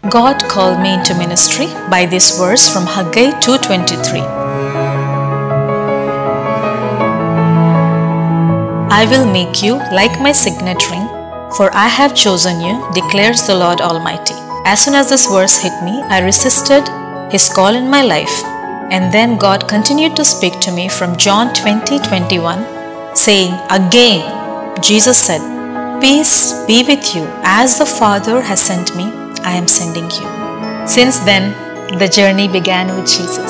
God called me into ministry by this verse from Haggai 2:23. I will make you like my signet ring, for I have chosen you, declares the Lord Almighty. As soon as this verse hit me, I resisted His call in my life, and then God continued to speak to me from John 20:21, saying, again, Jesus said, peace be with you, as the Father has sent me, I am sending you. Since then, the journey began with Jesus.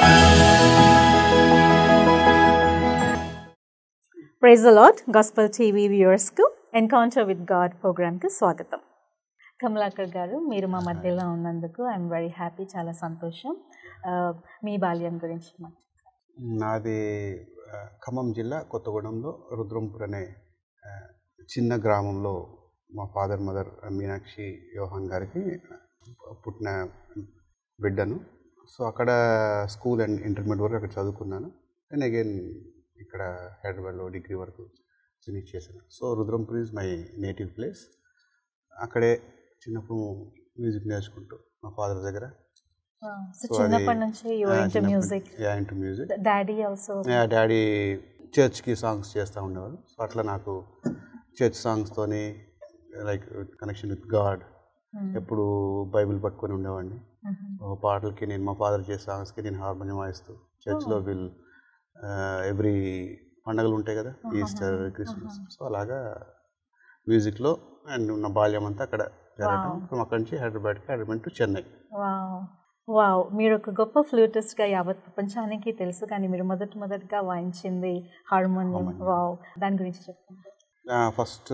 Praise the Lord. Gospel TV viewers ku Encounter with God program ku swagatam. Kamlakar garu మీరు మా మధ్యలో ఉన్నందుకు I am very happy, చాలా సంతోషం. మీ బాల్యం గురించి నాది ఖమ్మం జిల్లా కొత్తగూడెంలో రుద్రంపూర్ అనే చిన్న గ్రామంలో మా ఫాదర్ మదర్ మీనాక్షి యోహాన్ గారికి పుట్టిన బిడ్డను. సో అక్కడ స్కూల్ అండ్ ఇంటర్మీడియట్ వరకు అక్కడ చదువుకున్నాను. అండ్ అగైన్ ఇక్కడ హైదరాబాద్లో డిగ్రీ వరకు ఫినిష్ చేశాను. So Rudrampur is my native place. అక్కడే చిన్నప్పుడు మ్యూజిక్ నేర్చుకుంటూ మా ఫాదర్ దగ్గర. చిన్నప్పటి నుంచి మ్యూజిక్. డాడీ చర్చ్కి సాంగ్స్ చేస్తూ ఉండేవారు. సో అట్లా నాకు చర్చ్ సాంగ్స్తోని లైక్ కనెక్షన్ విత్ గాడ్, ఎప్పుడు బైబిల్ పట్టుకొని ఉండేవాడిని. పాటలకి నేను మా ఫాదర్ చేసే సాంగ్స్కి నేను హార్మోనియం వాయిస్తూ చర్చ్లో ఎవ్రీ పండుగలు ఉంటాయి కదా, ఈస్టర్, క్రిస్మస్. సో అలాగా మ్యూజిక్లో అండ్ నా బాల్యం అంతా అక్కడ జరగడం. అక్కడి నుంచి హైదరాబాద్ టు చెన్నై. వావ్, మీరు ఒక గొప్ప ఫ్లూటిస్ట్గా యావత్ ప్రపంచానికి తెలుసు, కానీ మీరు మొదటగా వాయించింది హార్మోనియం. వావ్, దాని గురించి చెప్పండి. ఫస్ట్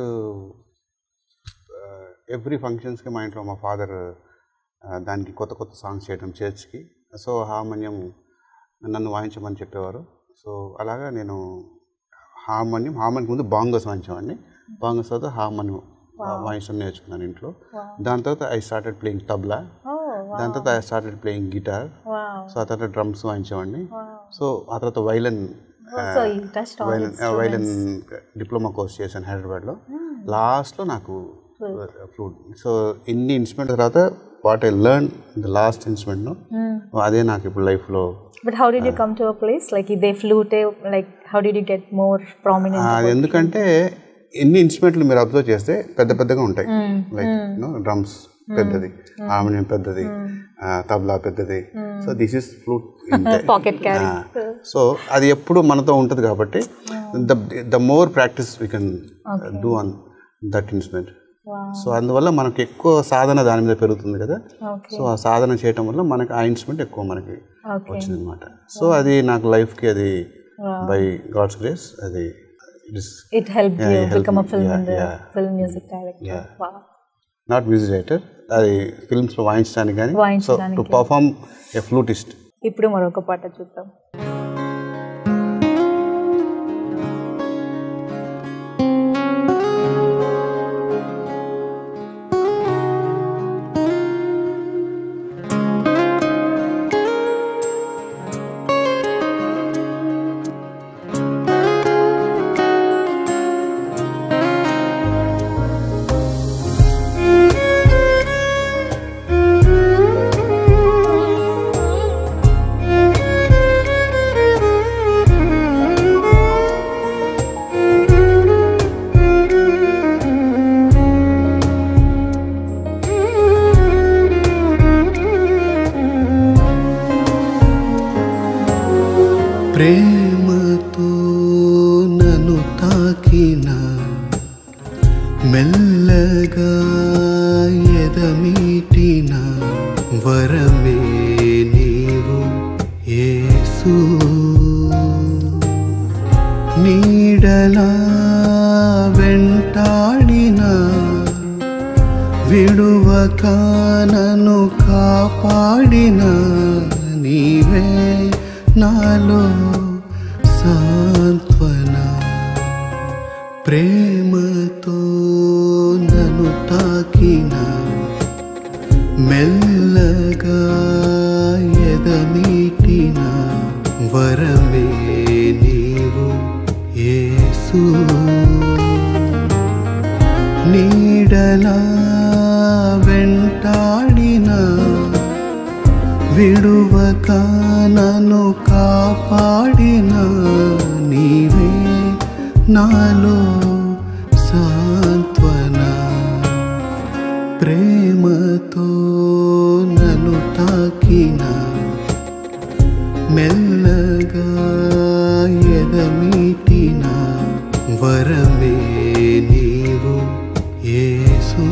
ఎవ్రీ ఫంక్షన్స్కి మా ఇంట్లో మా ఫాదర్ దానికి కొత్త సాంగ్స్ చేయడం చర్చ్కి. సో హార్మోనియం నన్ను వాయించమని చెప్పేవారు. సో అలాగా నేను హార్మోనియం ముందు బాంగోస్ వాయించేవాడిని. బాంగోస్ తర్వాత హార్మోనియం వాయించడం నేర్చుకున్నాను ఇంట్లో. దాని తర్వాత ఐ స్టార్టెడ్ ప్లేయింగ్ తబ్లా. దాని తర్వాత I started playing guitar. So ఆ తర్వాత డ్రమ్స్ వాయించేవాడిని. సో ఆ తర్వాత వైలన్ డిప్లొమా కోర్స్ చేశాను హైదరాబాద్లో. లాస్ట్లో నాకు ఫ్లూట్. సో ఇన్ని ఇన్స్ట్రుమెంట్ తర్వాత what I learn the last instrument అదే నాకు ఇప్పుడు లైఫ్లో. But how did you come to a place like they flute, like how did you get more prominent? ఎందుకంటే ఎన్ని ఇన్స్ట్రుమెంట్లు మీరు అబ్జర్వ్ చేస్తే పెద్దగా ఉంటాయి. లైక్ డ్రమ్స్ పెద్దది, హార్మోనియం పెద్దది, తబ్లా పెద్దది. So this is flute pocket carry. So అది ఎప్పుడు మనతో ఉంటుంది కాబట్టి the more practice we can do on that instrument. So అందువల్ల మనకు ఎక్కువ సాధన దాని మీద పెరుగుతుంది కదా. సో ఆ సాధన చేయటం వల్ల మనకి ఆ ఇన్స్ట్రుమెంట్ ఎక్కువ మనకి వచ్చింది అనమాట. సో అది నాకు లైఫ్కి అది బై గాడ్స్ గ్రేస్ అది it helped you become a film music director. Wow. Not music director, అది ఫిల్మ్స్ లో వాయించడానికి కానీ. So to perform a flutist. ఇప్పుడు మరొక పాట చూద్దాం. ప్రేమతో నన్ను తాకిన మెల్లగా ఎదమీటిన వరమే నీవు యేసు. నీడలా వెంటాడిన విడువక నన్ను కాపాడిన నీవే నాలో సాంత్వన. ప్రేమతో నన్ను తాకిన మెల్లగా ఎదమీటిన వరమే నీవు యేసు. నీడలా వెంటాడిన విడువక నన్ను కాపాడిన నీవే నాలో సాంత్వన ప్రేమతో నన్ను తాకిన మెల్లగా ఎదమీటిన వరమే నీవు యేసు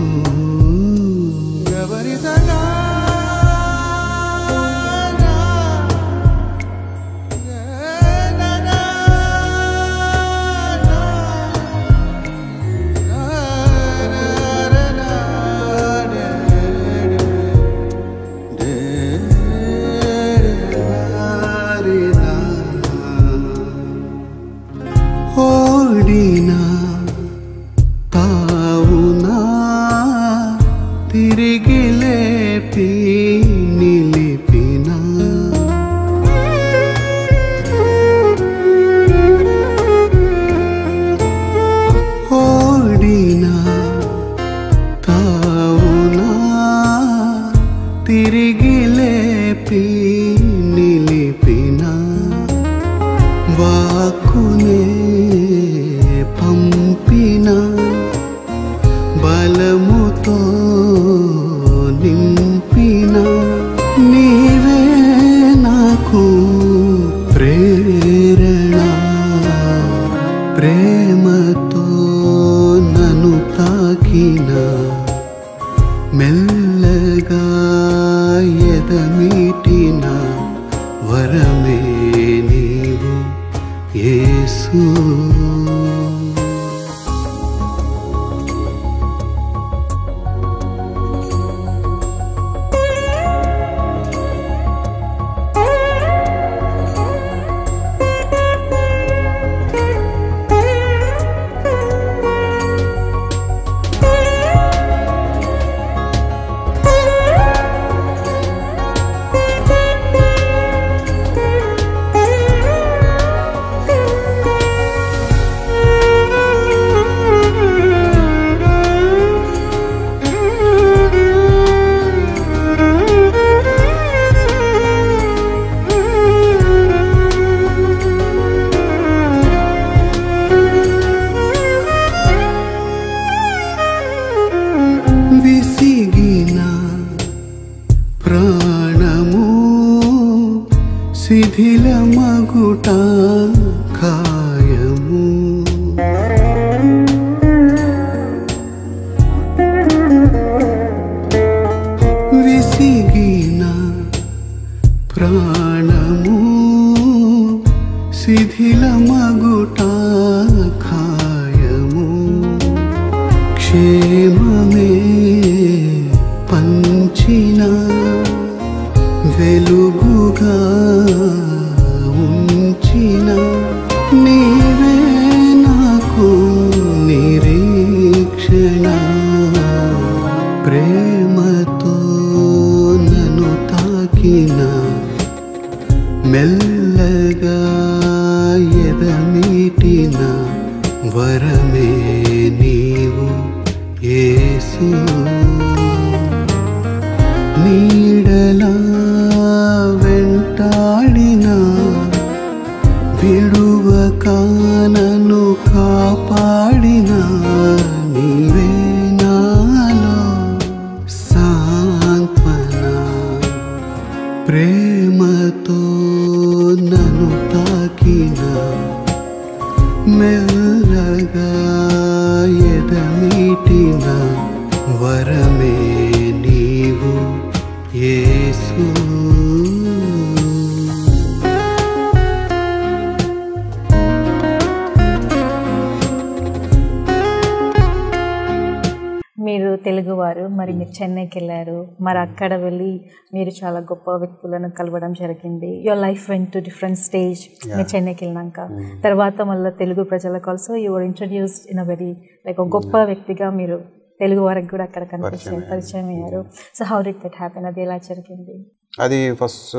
తెలుగువారు, మరి మీరు చెన్నైకి వెళ్ళారు, మరి అక్కడ వెళ్ళి మీరు చాలా గొప్ప వ్యక్తులను కలవడం జరిగింది. Your life went to different stage. మీరు చెన్నైకి వెళ్ళినాక తర్వాత మళ్ళీ తెలుగు ప్రజలకు also you were introduced in a very like ఒక గొప్ప వ్యక్తిగా మీరు తెలుగు వారికి కూడా అక్కడ కనిపించారు, పరిచయం అయ్యారు. So how did that happen? అది ఎలా జరిగింది? అది ఫస్ట్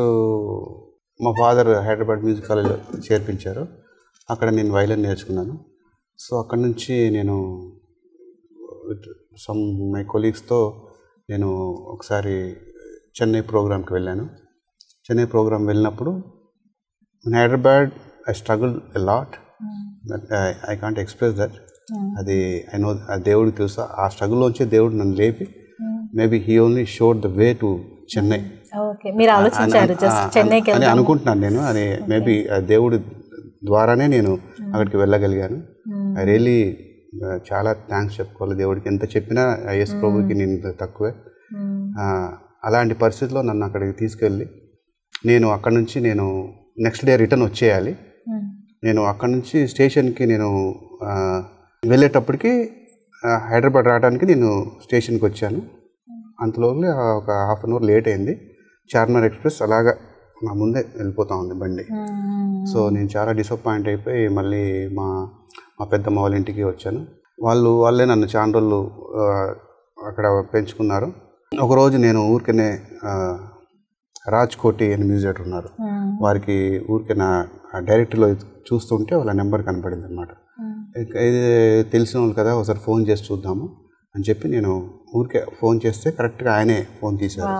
మా ఫాదర్ హైదరాబాద్ మ్యూజిక్ కాలేజ్లో చేర్పించారు. అక్కడ నేను వైలిన్ నేర్చుకున్నాను. సో అక్కడ నుంచి నేను మై కొలీగ్స్తో నేను ఒకసారి చెన్నై ప్రోగ్రామ్కి వెళ్ళాను. చెన్నై ప్రోగ్రామ్ వెళ్ళినప్పుడు in Hyderabad I struggle a lot, but I can't express that. అది ఐ నో, దేవుడికి తెలుసా ఆ స్ట్రగుల్లోంచి దేవుడు నన్ను లేపి maybe he only showed the way to Chennai అని అనుకుంటున్నాను నేను. అది మేబీ దేవుడి ద్వారానే నేను అక్కడికి వెళ్ళగలిగాను. ఐ రియలీ చాలా థ్యాంక్స్ చెప్పుకోవాలి దేవుడికి. ఎంత చెప్పినా యేసు ప్రభుకి నేను తక్కువే. అలాంటి పరిస్థితిలో నన్ను అక్కడికి తీసుకెళ్ళి నేను అక్కడ నుంచి నేను నెక్స్ట్ డే రిటర్న్ వచ్చేయాలి. నేను అక్కడ నుంచి స్టేషన్కి నేను వెళ్ళేటప్పటికి హైదరాబాద్ రావడానికి నేను స్టేషన్కి వచ్చాను. అంతలోపలే ఒక హాఫ్ అన్ అవర్ లేట్ అయింది. చార్మినార్ ఎక్స్ప్రెస్ అలాగా నా ముందే వెళ్ళిపోతూ ఉంది బండి. సో నేను చాలా డిసప్పాయింట్ అయిపోయి మళ్ళీ మా పెద్దమ్మ వాళ్ళ ఇంటికి వచ్చాను. వాళ్ళే నన్ను చాలా రోజులు అక్కడ పెంచుకున్నారు. ఒకరోజు నేను ఊరికనే రాజ్కోటి అని మ్యూజియం ఉన్నారు, వారికి ఊరికే నా డైరెక్టర్లో చూస్తుంటే వాళ్ళ నెంబర్ కనపడింది అనమాట. ఇది తెలిసిన వాళ్ళు కదా, ఒకసారి ఫోన్ చేసి చూద్దాము అని చెప్పి నేను ఊరికే ఫోన్ చేస్తే కరెక్ట్గా ఆయనే ఫోన్ తీశారు.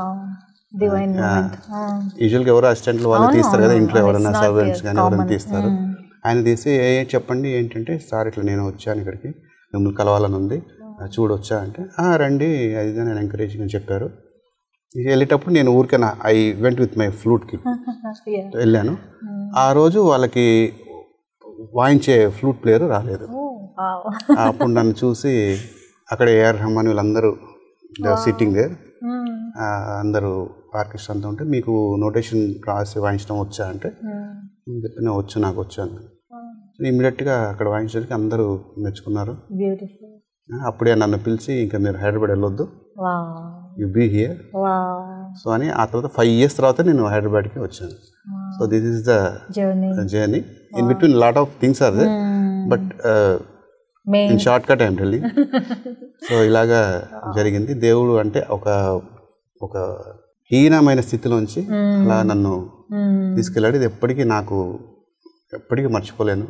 యూజువల్గా ఎవరో అసిస్టెంట్లు వాళ్ళు తీస్తారు కదా, ఇంట్లో ఎవరైనా సర్వెంట్స్ కానీ ఎవరైనా తీస్తారు. ఆయన తీసి చెప్పండి ఏంటంటే, సార్ ఇట్లా నేను వచ్చాను ఇక్కడికి, మిమ్మల్ని కలవాలని ఉంది, చూడొచ్చా అంటే రండి అది నేను ఎంకరేజింగ్ అని చెప్పారు. వెళ్ళేటప్పుడు నేను ఊరికైనా I went with my flute kit వెళ్ళాను. ఆ రోజు వాళ్ళకి వాయించే ఫ్లూట్ ప్లేయర్ రాలేదు. అప్పుడు నన్ను చూసి అక్కడ ఏఆర్ రహమాన్ వీళ్ళందరూ సిట్టింగ్ దేర్, అందరూ ఆర్కెస్ట్రా అంతా ఉంటే మీకు నోటేషన్ రాసి వాయించడం వచ్చా అంటే చెప్పిన వచ్చు, నాకు వచ్చాను. ఇమ్మీడియట్గా అక్కడ వాయించడానికి అందరూ మెచ్చుకున్నారు. అప్పుడే నన్ను పిలిచి ఇంకా మీరు హైదరాబాద్ వెళ్ళొద్దు, యు బీ హియర్. సో అని ఆ తర్వాత 5 years తర్వాత నేను హైదరాబాద్కి వచ్చాను. So this is the journey. In between lot of things are there, but in short cut I'm telling. So ఇలాగా జరిగింది. దేవుడు అంటే ఒక హీనమైన స్థితిలోంచి అలా నన్ను తీసుకెళ్ళాడు. ఇది ఎప్పటికీ మర్చిపోలేను.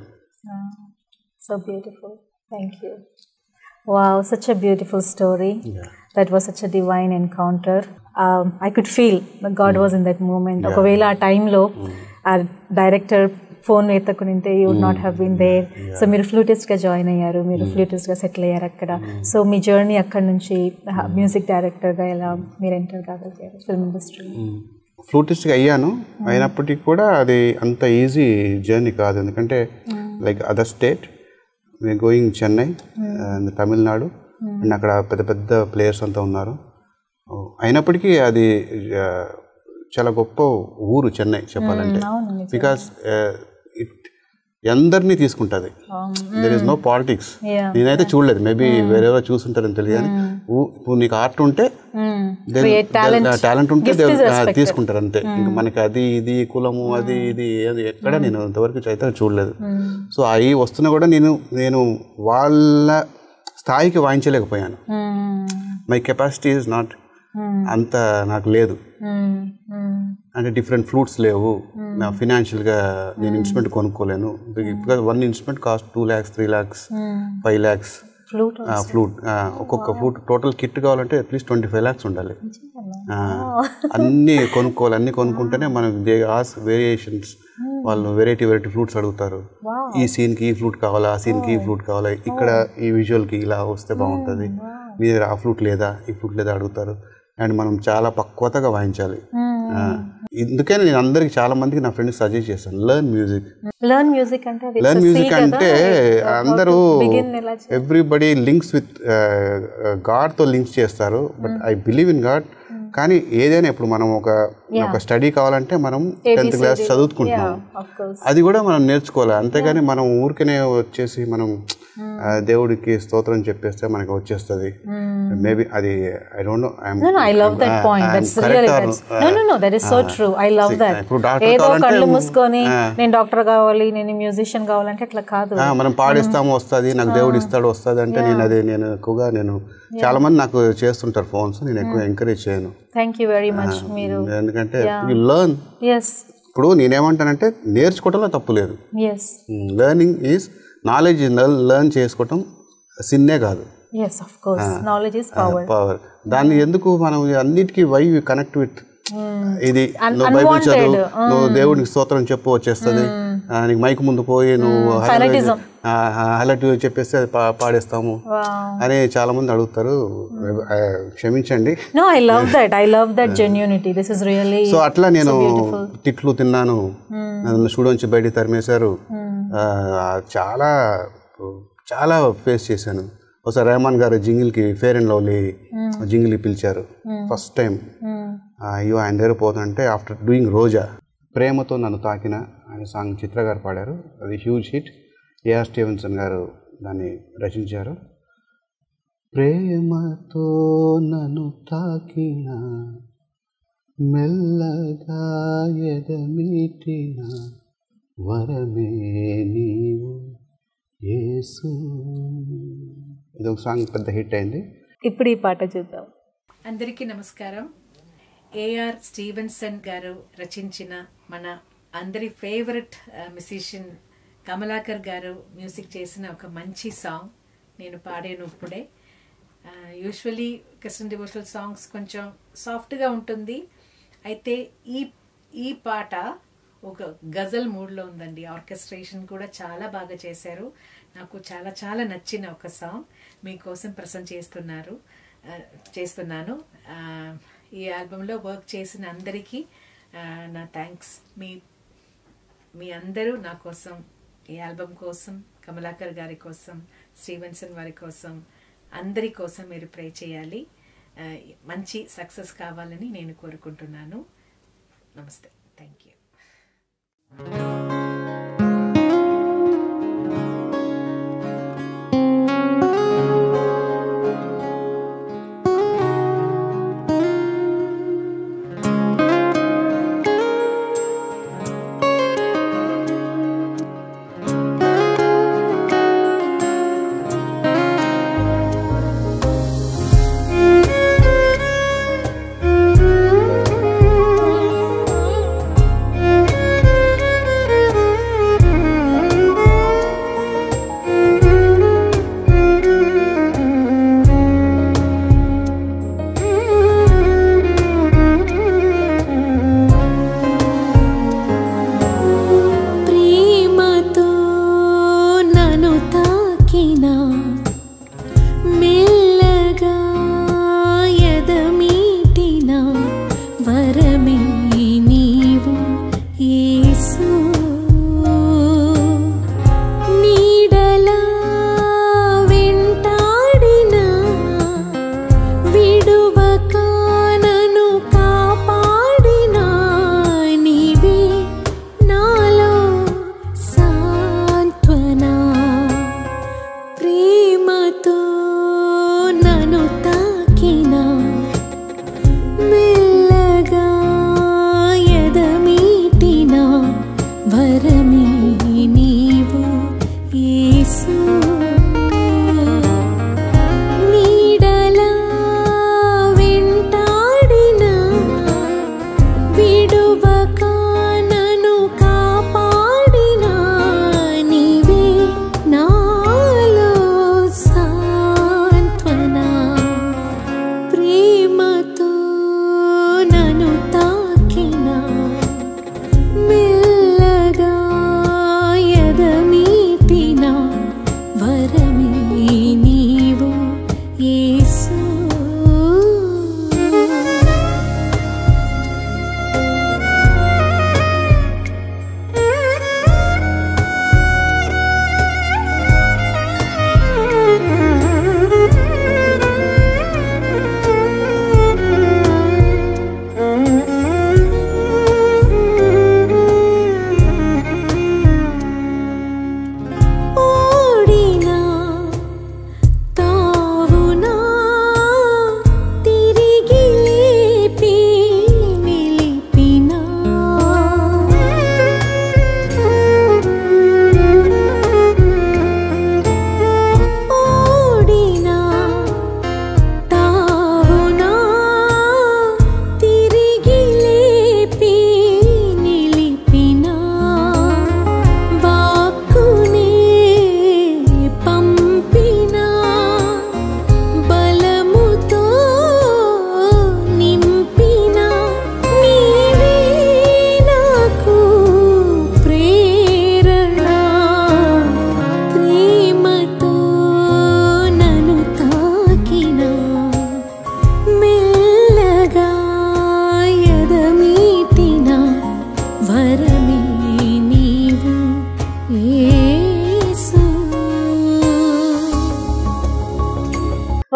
So beautiful. Thank you. Wow, such a beautiful story. Yeah. That was such a divine encounter. I could feel that God was in that moment. ఒకవేళ ఆ టైంలో ఆ డైరెక్టర్ ఫోన్ ఎత్తకుంటే you would not have been there. So మీరు ఫ్లూటిస్ట్గా join అయ్యారు, మీరు ఫ్లూటిస్ట్గా settle అయ్యారు అక్కడ. సో మీ జర్నీ అక్కడ నుంచి మ్యూజిక్ డైరెక్టర్గా ఎలా మీరు ఎంటర్ కాగలిగారు ఫిల్మ్ ఇండస్ట్రీ? ఫ్లూటిస్ట్గా అయ్యాను, అయినప్పటికీ కూడా అది అంత ఈజీ జర్నీ కాదు. ఎందుకంటే like other state, we're going Chennai and Tamil Nadu, and అక్కడ పెద్ద పెద్ద ప్లేయర్స్ అంతా ఉన్నారు. అయినప్పటికీ అది చాలా గొప్ప ఊరు చెన్నై చెప్పాలంటే, బికాస్ అందరినీ తీసుకుంటుంది. There is no politics. నేనైతే చూడలేదు, మేబీ వేరేవో చూసుంటారని తెలియదు, కానీ ఇప్పుడు నీకు ఆర్ట్ ఉంటే టాలెంట్ ఉంటే తీసుకుంటారు అంతే. ఇంకా మనకి అది ఇది కులము అది ఇది ఎక్కడ నేను ఇంతవరకు అయితే చూడలేదు. సో అవి వస్తున్నా కూడా నేను వాళ్ళ స్థాయికి వాయించలేకపోయాను. మై కెపాసిటీ ఈజ్ నాట్ అంత నాకు లేదు. అంటే డిఫరెంట్ ఫ్లూట్స్ లేవు, నా ఫినాన్షియల్గా నేను ఇన్స్ట్రుమెంట్ కొనుక్కోలేను. Because 1 instrument cost 2 lakhs 3 lakhs 5 lakhs. Flute ఒక్కొక్క ఫ్లూట్ టోటల్ కిట్ కావాలంటే అట్లీస్ట్ 25 lakhs ఉండాలి. అన్నీ కొనుక్కోవాలి. అన్నీ కొనుక్కుంటేనే మనకు దే ఆస్ వేరియేషన్స్. వాళ్ళు వెరైటీ ఫ్లూట్స్ అడుగుతారు. ఈ సీన్కి ఈ ఫ్లూట్ కావాలా, ఆ సీన్కి ఈ ఫ్లూట్ కావాలా, ఇక్కడ ఈ విజువల్కి ఇలా వస్తే బాగుంటుంది, మీ దగ్గర ఆ ఫ్లూట్ లేదా ఈ ఫ్లూట్ లేదా అడుగుతారు. అండ్ మనం చాలా పక్వతగా వాయించాలి. ఇందుకని నేను అందరికి చాలా మందికి నా ఫ్రెండ్స్ సజెస్ట్ చేస్తాను, లెర్న్ మ్యూజిక్ అంటే అందరూ ఎవ్రీబడి లింక్స్ విత్ గాడ్తో లింక్స్ చేస్తారు. But I believe in God. కానీ ఏదైనా ఇప్పుడు మనం ఒక స్టడీ కావాలంటే మనం 10th class చదువుకుంటున్నాం, అది కూడా మనం నేర్చుకోవాలి. అంతేగాని మనం ఊరికనే వచ్చేసి మనం దేవుడికి స్తోత్రం చెప్పేస్తే మనకి వచ్చేస్తుంది. మేబీ అది I don't know. I love that point. That's really no, that is so true. I love that. ఏదో కళ్ళు మూసుకొని నేను డాక్టర్ కావాలి, నేను మ్యూజిషియన్ కావాలంటే అట్లా కాదు. మనం పాడిస్తాము వస్తుంది, నాకు దేవుడు ఇస్తాడు వస్తుంది అంటే నేను ఎక్కువగా చాలా మంది నాకు చేస్తుంటారు ఫోన్స్, నేను ఎక్కువ ఎంకరేజ్ చేయను. Thank you very much. మీరు ఎందుకంటే యు లెర్న్. ఇప్పుడు నేనేమంటానంటే నేర్చుకోవడంలో తప్పు లేదు. Learning is knowledge. లెర్న్ చేసుకోవటం సిన్నే కాదు. Yes, of course. Knowledge is power. దాన్ని ఎందుకు మనం అన్నిటికీ వై వి కనెక్ట్ విత్ ఇది నువ్వు బైబిల్ చదువు, నువ్వు దేవుడికి స్తోత్రం చెప్పు వచ్చేస్తుంది, నీకు మైక్ ముందు పోయి నువ్వు హైలైట్ చెప్పేస్తే అది పాడేస్తాము అని చాలా మంది అడుగుతారు. క్షమించండి. సో అట్లా నేను తిట్లు తిన్నాను, నన్ను స్టూడియోంచి బయటికి తరిమేశారు, చాలా చాలా ఫేస్ చేశాను. ఒకసారి రెహమాన్ గారు జింగిల్కి ఫేర్ అండ్ లవ్లీ జింగిల్కి పిలిచారు ఫస్ట్ టైం. అయ్యో ఆయన దగ్గర పోతుంటే ఆఫ్టర్ డూయింగ్ రోజా, ప్రేమతో నన్ను తాకిన అనే సాంగ్ చిత్ర గారు పాడారు. అది హ్యూజ్ హిట్. ఏఆర్ స్టీవెన్సన్ గారు దాన్ని రచించారు. ప్రేమతో నన్ను తాకిన మెల్లగా ఎదమీటిన వరమే నీవు యేసు. ఇది ఒక సాంగ్ పెద్ద హిట్ అయింది. ఇప్పుడు ఈ పాట చూద్దాం. అందరికీ నమస్కారం. ఏఆర్ స్టీవెన్సన్ గారు రచించిన మన అందరి ఫేవరెట్ మ్యూజిషియన్ కమలాకర్ గారు మ్యూజిక్ చేసిన ఒక మంచి సాంగ్ నేను పాడాను ఇప్పుడే. యూజువలీ క్రిస్టియన్ డివోషనల్ సాంగ్స్ కొంచెం సాఫ్ట్గా ఉంటుంది, అయితే ఈ పాట ఒక గజల్ మూడ్లో ఉందండి. ఆర్కెస్ట్రేషన్ కూడా చాలా బాగా చేశారు. నాకు చాలా చాలా నచ్చిన ఒక సాంగ్ మీకోసం ప్రజెంట్ చేస్తున్నాను. ఈ ఆల్బంలో వర్క్ చేసిన అందరికీ నా థ్యాంక్స్. మీ అందరూ నా కోసం, ఈ ఆల్బమ్ కోసం, కమలాకర్ గారి కోసం, స్టీవెన్సన్ వారి కోసం, అందరి కోసం మీరు ప్రే చేయాలి. మంచి సక్సెస్ కావాలని నేను కోరుకుంటున్నాను. నమస్తే. Thank you.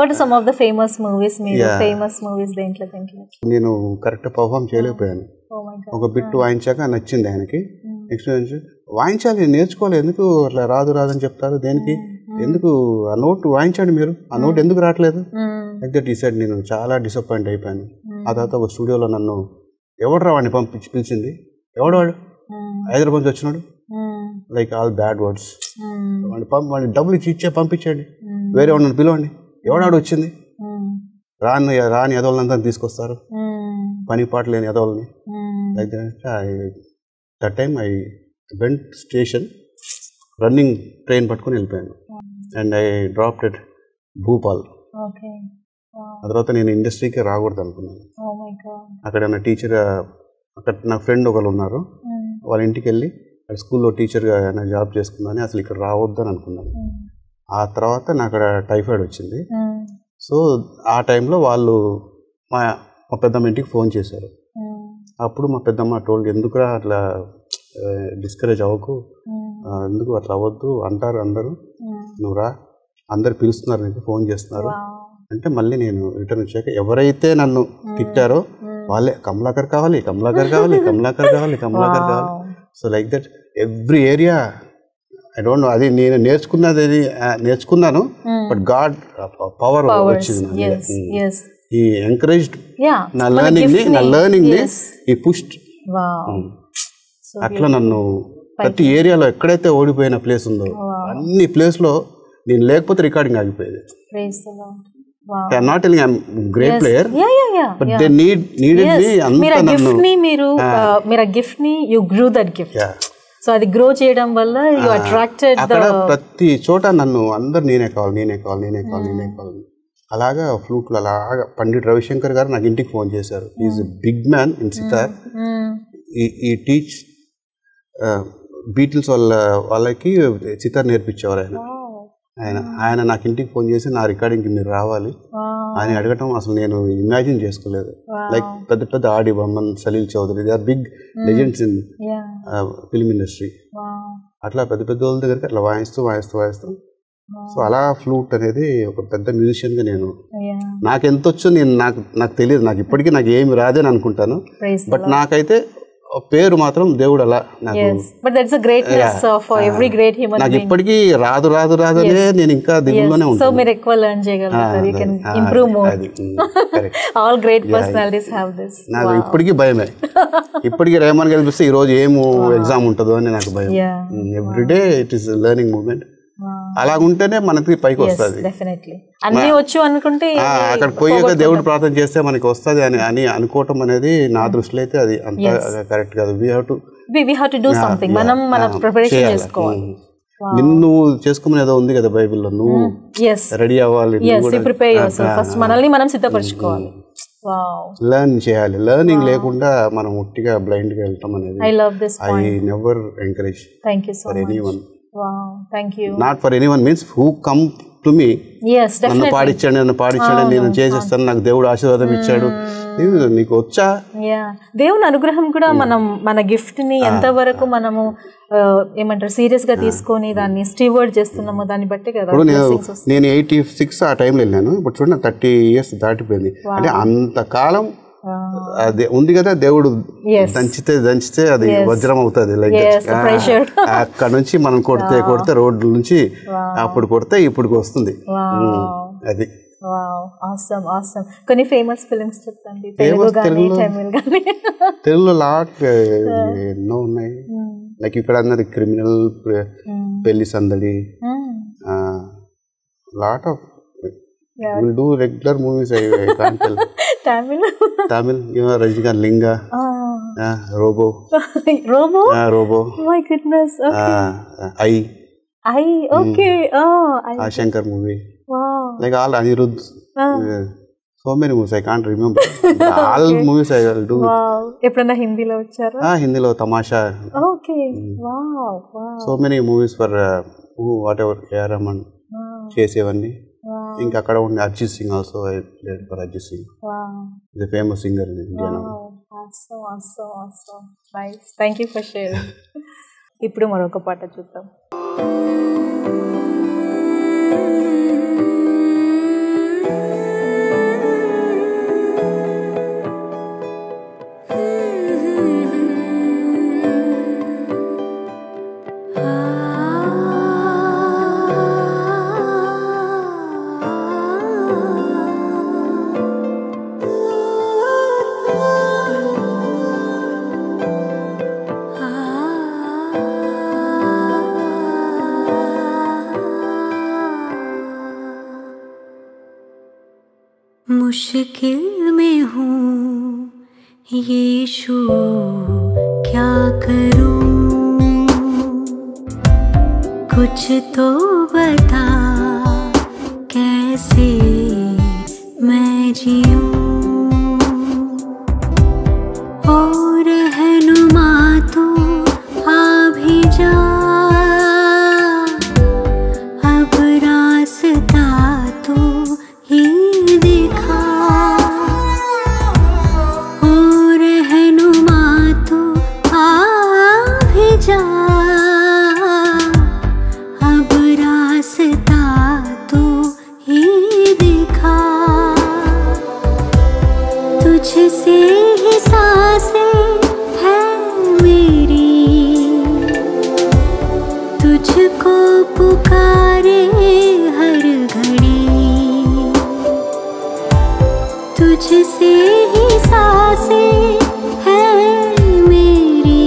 What are some of the famous movies మీరు ఫేమస్ మూవీస్ దేంట్లో నేను కరెక్ట్ పర్ఫామ్ చేయలేకపోయాను. ఒక బిట్ వాయించాక నచ్చింది ఆయనకి. నెక్స్ట్ వాయించాలి, నేర్చుకోవాలి, ఎందుకు అట్లా రాదు రాదని చెప్తారు, దేనికి, ఎందుకు ఆ నోట్ వాయించండి మీరు, ఆ నోట్ ఎందుకు రావట్లేదు లైక్ దట్ ఈ సైడ్. నేను చాలా డిసప్పాయింట్ అయిపోయాను. ఆ తర్వాత ఒక స్టూడియోలో నన్ను ఎవడు రావాడిని పిలిచింది, ఎవడు వాడు హైదరాబాద్ నుంచి వచ్చినాడు, లైక్ ఆల్ బ్యాడ్ వర్డ్స్, వాడిని డబ్బులు ఇచ్చే పంపించండి, వేరే వాడిని పిలవండి, ఎవడాడు వచ్చింది, రాని ఎదవలంతా తీసుకొస్తారు, పని పాట లేని ఎదవల్ని. Like that time I went station running train పట్టుకొని వెళ్ళిపోయాను. And I dropped at Bhopal. ఆ తర్వాత నేను ఇండస్ట్రీకి రాకూడదు అనుకున్నాను. అక్కడ నా టీచర్, అక్కడ నా ఫ్రెండ్ ఒకరు ఉన్నారు, వాళ్ళ ఇంటికి వెళ్ళి స్కూల్లో టీచర్గా జాబ్ చేసుకున్నాను, అసలు ఇక్కడ రావద్దని అనుకున్నాను. ఆ తర్వాత నాకు అక్కడ టైఫాయిడ్ వచ్చింది. సో ఆ టైంలో వాళ్ళు మా పెద్దమ్మ ఇంటికి ఫోన్ చేశారు. అప్పుడు మా పెద్దమ్మ టోల్డ్, ఎందుకురా అట్లా డిస్కరేజ్ అవ్వకు, ఎందుకు అట్లా అవ్వద్దు అంటారు అందరూ, నువ్వు రా, అందరు పిలుస్తున్నారు, నీకు ఫోన్ చేస్తున్నారు అంటే. మళ్ళీ నేను రిటర్న్ వచ్చాక ఎవరైతే నన్ను తిట్టారో వాళ్ళే కమలాకర్ కావాలి, కమలాకర్ కావాలి, కమలాకర్ కావాలి, కమలాకర్ కావాలి. So like that every area I don't know, అది నేను నేర్చుకున్నాను, బట్ గాడ్ పవర్ వచ్చింది. ఈ ఎంకరేజ్డ్ నా లెర్నింగ్ ని ఈ పుష్డ్. అట్లా నన్ను ప్రతి ఏరియాలో ఎక్కడైతే ఓడిపోయిన ప్లేస్ ఉందో అన్ని ప్లేస్ లో నేను లేకపోతే రికార్డింగ్ ఆగిపోయేది. I'm not telling I'm great player, but they needed me. మీరు ఆ గిఫ్ట్ ని you grew that gift. So అది గ్రో చేయడం వల్ల you attracted అక్కడ ప్రతి చోట నన్ను అందరు నేనే కావాలి. అలాగా ఫ్లూట్లు అలాగా పండిట్ రవిశంకర్ గారు నాకు ఇంటికి ఫోన్ చేశారు. Is a big man in sitar. He teach beetles వాళ్ళకి సితార్ నేర్పించేవారు ఆయన నాకు ఇంటికి ఫోన్ చేసి నా రికార్డింగ్కి మీరు రావాలి అని అడగటం అసలు నేను ఇమాజిన్ చేసుకోలేదు. లైక్ పెద్ద పెద్ద RD Burman, Salil Chowdhury, they are big legends in film industry. అట్లా పెద్ద పెద్ద వాళ్ళ దగ్గరికి అట్లా వాయిస్తూ సో అలా ఫ్లూట్ అనేది ఒక పెద్ద మ్యూజిషియన్గా నేను నాకు ఎంత వచ్చో నాకు తెలియదు, నాకు ఇప్పటికీ నాకు ఏమి రాదని అనుకుంటాను. బట్ నాకైతే పేరు మాత్రం దేవుడు అలా నాకు ఇప్పటికీ రాదు అనే నేను ఇంకా దిగులోనే ఉంటాను. నాకు ఇప్పటికీ భయమే. ఇప్పటికీ రెహమాన్ గెలిపిస్తే ఈ రోజు ఏమో ఎగ్జామ్ ఉంటుందో అని నాకు భయం. Everyday it is learning moment. అలాగుంటేనే మనకి పైకి వస్తుంది. అక్కడ పోయాక దేవుడు ప్రార్థన చేస్తే మనకి వస్తుంది అని అనుకోవటం అనేది నా దృష్టిలో అయితే అది అంత కరెక్ట్ కాదు. నిన్ను చేసుకోమని ఏదో ఉంది కదా బైబిల్లో, నువ్వు రెడీ అవ్వాలి, లెర్న్ చేయాలి. లెర్నింగ్ లేకుండా మనం ఉట్టిగా బ్లైండ్ గా వెళ్తాం అనేది I never encourage for anyone. Not for anyone means who come to me, నన్ను పాడించండి నేను చేసేస్తాను, నాకు దేవుడు ఆశీర్వాదం ఇచ్చాడు, నీకు వచ్చా. దేవుని అనుగ్రహం కూడా మనం మన గిఫ్ట్ ని ఎంతవరకు మనము ఏమంటారు సీరియస్ గా తీసుకొని దాన్ని స్టీవర్డ్ చేస్తున్నామో దాన్ని బట్టి కదా. నేను 86 ఆ టైంలో వెళ్ళాను, ఇప్పుడు చూడండి 30 years దాటిపోయింది. అంటే అంతకాలం అది ఉంది కదా, దేవుడు దంచితే అది వజ్రం అవుతుంది. లైక్ అక్కడ నుంచి మనం కొడితే రోడ్ల నుంచి అప్పుడు కొడితే ఇప్పుడు వస్తుంది. అది కొన్ని ఫేమస్ ఫిల్మ్స్ చెప్పండి. తెలుగులో లాట్ ఎన్నో ఉన్నాయి. లైక్ ఇక్కడ అన్నది criminal, Pelli Sandadi, lot of we'll do regular movies. I can't tell. Tamil, Rajnikant, Linga, Robo. Robo? Robo. Oh my goodness. Okay. I okay. Shankar movie. Wow. Like all Anirudh. So many movies I can't remember. All movies I will do. Wow. ఎప్పుడన్నా హిందీలో వచ్చారా? హిందీలో తమాషా. Okay. Wow. So many movies for whatever Rahman చేసేవన్నీ. ఇంకా అక్కడ ఉండే Arijit Singh also I played for Arijit Singh. Is a famous singer in India now. Awesome. Nice. Thank you for sharing. ఇప్పుడు మరొక పాట చూద్దాం. मुश्किल में हूँ यीशु क्या करूँ, कुछ तो बता कैसे मैं जीऊँ। और रहनुमा तो आ भी जा, अब रास्ता तो ही दिखा। और रहनुमा तो आ भी जा, अब रास्ता तो ही दिखा। तुझसे ही सांसें है मेरी, तुझको पुकारे हर घड़ी। तुझसे ही सांसें है मेरी,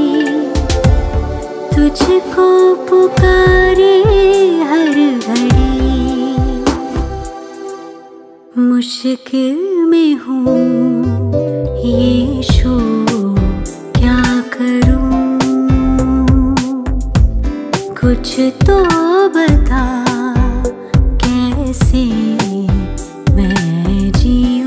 तुझको पुकारे हर घड़ी। मुश्किल में हूँ यीशु क्या करूँ, कुछ तो बता कैसे मैं जीऊँ।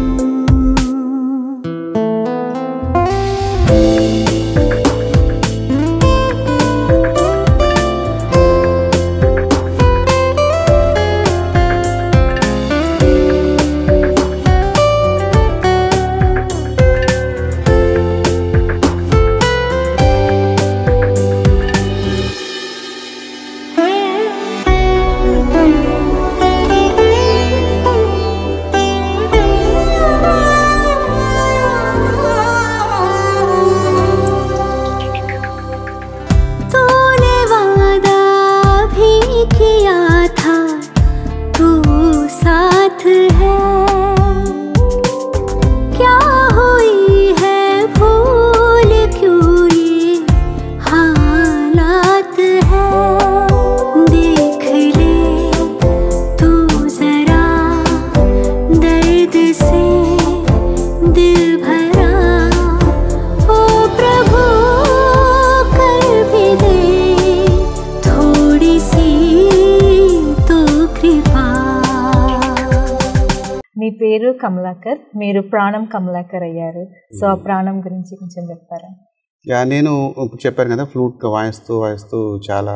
మీ పేరు కమలాకర్, మీరు ప్రాణం కమలాకర్ అయ్యారు. సో ఆ ప్రాణం గురించి కొంచెం చెప్తారా? యా, నేను ఇప్పుడు చెప్పాను కదా, ఫ్లూట్ వాయిస్తూ వాయిస్తూ చాలా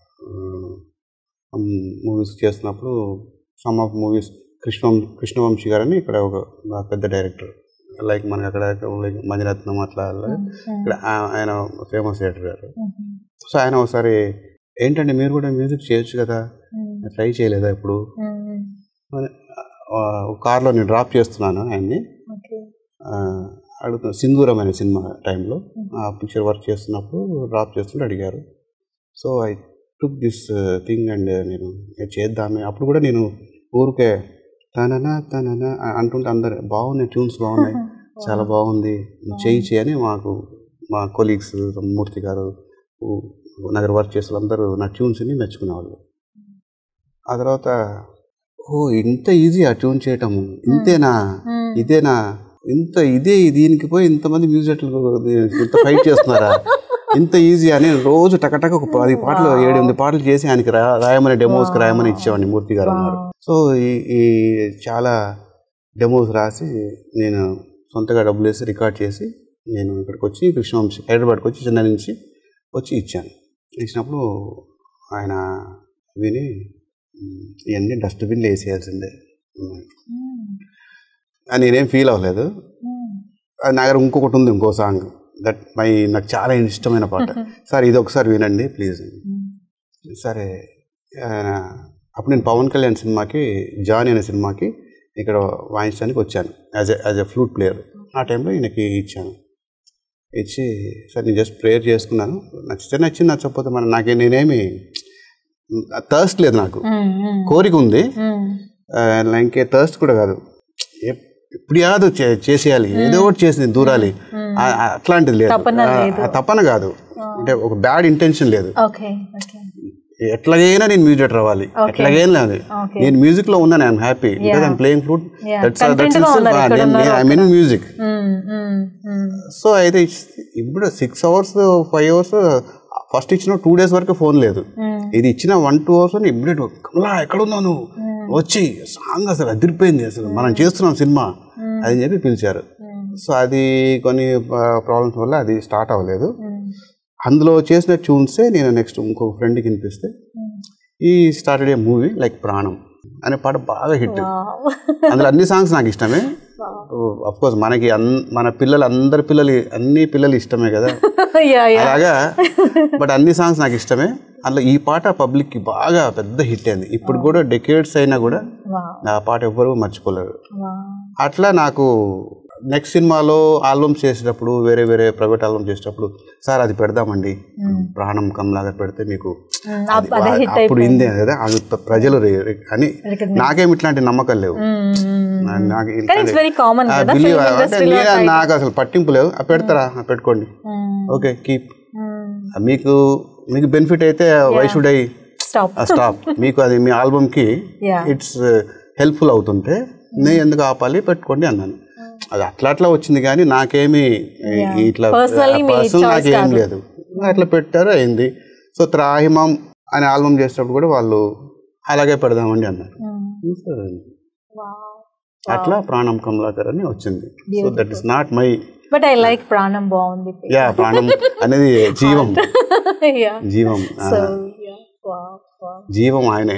మూవీస్ చేస్తున్నప్పుడు సమ్ ఆఫ్ మూవీస్ కృష్ణవంశీ గారని ఇక్కడ ఒక పెద్ద డైరెక్టర్, లైక్ మనకి అక్కడ లైక్ మణిరత్నం అట్లా ఇక్కడ ఆయన ఫేమస్ డైరెక్టర్ గారు. సో ఆయన ఒకసారి ఏంటంటే మీరు కూడా మ్యూజిక్ చేయొచ్చు కదా, ట్రై చేయలేదా ఇప్పుడు? కార్లో నేను డ్రాప్ చేస్తున్నాను ఆయన్ని, అడుగుతున్నా సింధూరం అనే సినిమా టైంలో ఆ పిక్చర్ వర్క్ చేస్తున్నప్పుడు డ్రాప్ చేస్తుంటే అడిగారు. So I took this thing and నేను చేద్దామే. అప్పుడు కూడా నేను ఊరికే తననా తననా అంటుంటే అందరు బాగున్నాయి, ట్యూన్స్ బాగున్నాయి, చాలా బాగుంది, చేయి అని మా కొలీగ్స్ మూర్తి గారు నగర వర్క్ చేసే అందరూ నా ట్యూన్స్ని మెచ్చుకునేవాళ్ళు. ఆ తర్వాత ఇంత ఈజీ ఆ ట్యూన్ చేయటము, ఇంతేనా ఇదేనా దీనికి పోయి ఇంతమంది మ్యూజిక్లు ఇంత ఫైట్ చేస్తున్నారా, ఇంత ఈజీ అని రోజు టకటక ఒక 10 పాటలు 7-8 పాటలు చేసి ఆయనకి రాయమని డెమోస్కి రాయమని ఇచ్చేవాడిని. మూర్తి గారు అన్నారు. సో ఈ చాలా డెమోస్ రాసి నేను సొంతగా డబ్బులు వేసి రికార్డ్ చేసి నేను ఇక్కడికి వచ్చి కృష్ణవంశీ హైదరాబాద్కి వచ్చి చెన్నై నుంచి వచ్చి ఇచ్చాను. ఇచ్చినప్పుడు ఆయన విని ఇవన్నీ డస్ట్బిన్లో వేసేయాల్సిందే అని నేనేం ఫీల్ అవ్వలేదు. నా దగ్గర ఇంకొకటి ఉంది, ఇంకో సాంగ్ నాకు చాలా ఇష్టమైన పాట, సార్ ఇది ఒకసారి వినండి ప్లీజ్. సరే, అప్పుడు నేను పవన్ కళ్యాణ్ సినిమాకి జానీ అనే సినిమాకి ఇక్కడ వాయించడానికి వచ్చాను యాజ్ ఎ ఫ్లూట్ ప్లేయర్. ఆ టైంలో ఈయనకి ఇచ్చాను. ఇచ్చి సార్ నేను జస్ట్ ప్రేయర్ చేసుకున్నాను, నచ్చితే నచ్చింది, నచ్చకపోతే మరి నేనేమి థర్స్ట్ లేదు, నాకు కోరిక ఉంది, ఇంకే థర్స్ట్ కూడా కాదు, ఇప్పుడు యాదో చేసేయాలి, ఏదో ఒకటి చేసి దూరాలి అట్లాంటిది లేదు, తపన కాదు, అంటే ఒక బ్యాడ్ ఇంటెన్షన్ లేదు. ఎట్లాగైనా నేను మ్యూజిక్ డైరెక్టర్ అవ్వాలి, ఎట్లాగైనా లేదు, నేను మ్యూజిక్లో ఉన్నాను, I'm happy because I'm playing flute, I'm in music. So అయితే ఇప్పుడు 6 hours 5 hours ఫస్ట్ ఇచ్చిన 2 days వరకు ఫోన్ లేదు, ఇది ఇచ్చిన 1-2 hours అని ఇమ్మీడియట్ కమలా ఎక్కడ ఉన్నావు నువ్వు వచ్చి సాంగ్ అసలు అదిరిపోయింది, అసలు మనం చేస్తున్నాం సినిమా అని చెప్పి పిలిచారు. సో అది కొన్ని ప్రాబ్లమ్స్ వల్ల అది స్టార్ట్ అవ్వలేదు. అందులో చేసిన ట్యూన్సే నేను నెక్స్ట్ ఇంకో ఫ్రెండ్కి వినిపిస్తే ఈ స్టార్టెడ్ ఏ మూవీ లైక్ ప్రాణం అనే పాట బాగా హిట్. అందులో అన్ని సాంగ్స్ నాకు ఇష్టమే, అఫ్ కోర్స్ మనకి మన అన్ని పిల్లలు ఇష్టమే కదా అలాగా, బట్ అన్ని సాంగ్స్ నాకు ఇష్టమే. అందులో ఈ పాట పబ్లిక్కి బాగా పెద్ద హిట్ అయింది. ఇప్పుడు కూడా డెకేడ్స్ అయినా కూడా ఆ పాట ఎవ్వరూ మర్చిపోలేరు. అట్లా నాకు నెక్స్ట్ సినిమాలో ఆల్బమ్స్ చేసేటప్పుడు వేరే ప్రైవేట్ ఆల్బమ్ చేసేటప్పుడు సార్ అది పెడదామండి, ప్రాణం కమలాకర్ పెడితే మీకు అప్పుడు ఇందే కదా అది ప్రజలు అని, నాకేమి ఇట్లాంటి నమ్మకం లేవు, నాకు అసలు పట్టింపు లేవు. పెడతారా పెట్టుకోండి, ఓకే కీప్, మీకు బెనిఫిట్ అయితే వై షుడ్ ఐ స్టాప్, మీకు అది మీ ఆల్బమ్కి ఇట్స్ హెల్ప్ఫుల్ అవుతుంటే నేను ఎందుకు ఆపాలి, పెట్టుకోండి అన్నాను. అది అట్లా వచ్చింది కానీ నాకేమి ఇట్లా పర్సనల్ నాకేం లేదు, అట్లా పెట్టారు అయింది. సో త్రాహిమం అనే ఆల్బమ్ చేసేటప్పుడు కూడా వాళ్ళు అలాగే పెడదామండి అన్నారు. అట్లా ప్రాణం కమలాకర్ అని వచ్చింది. So that is not my, but I like Pranam బాగుంది. యా ప్రాణం అనేది జీవం, జీవం జీవం ఆయనే.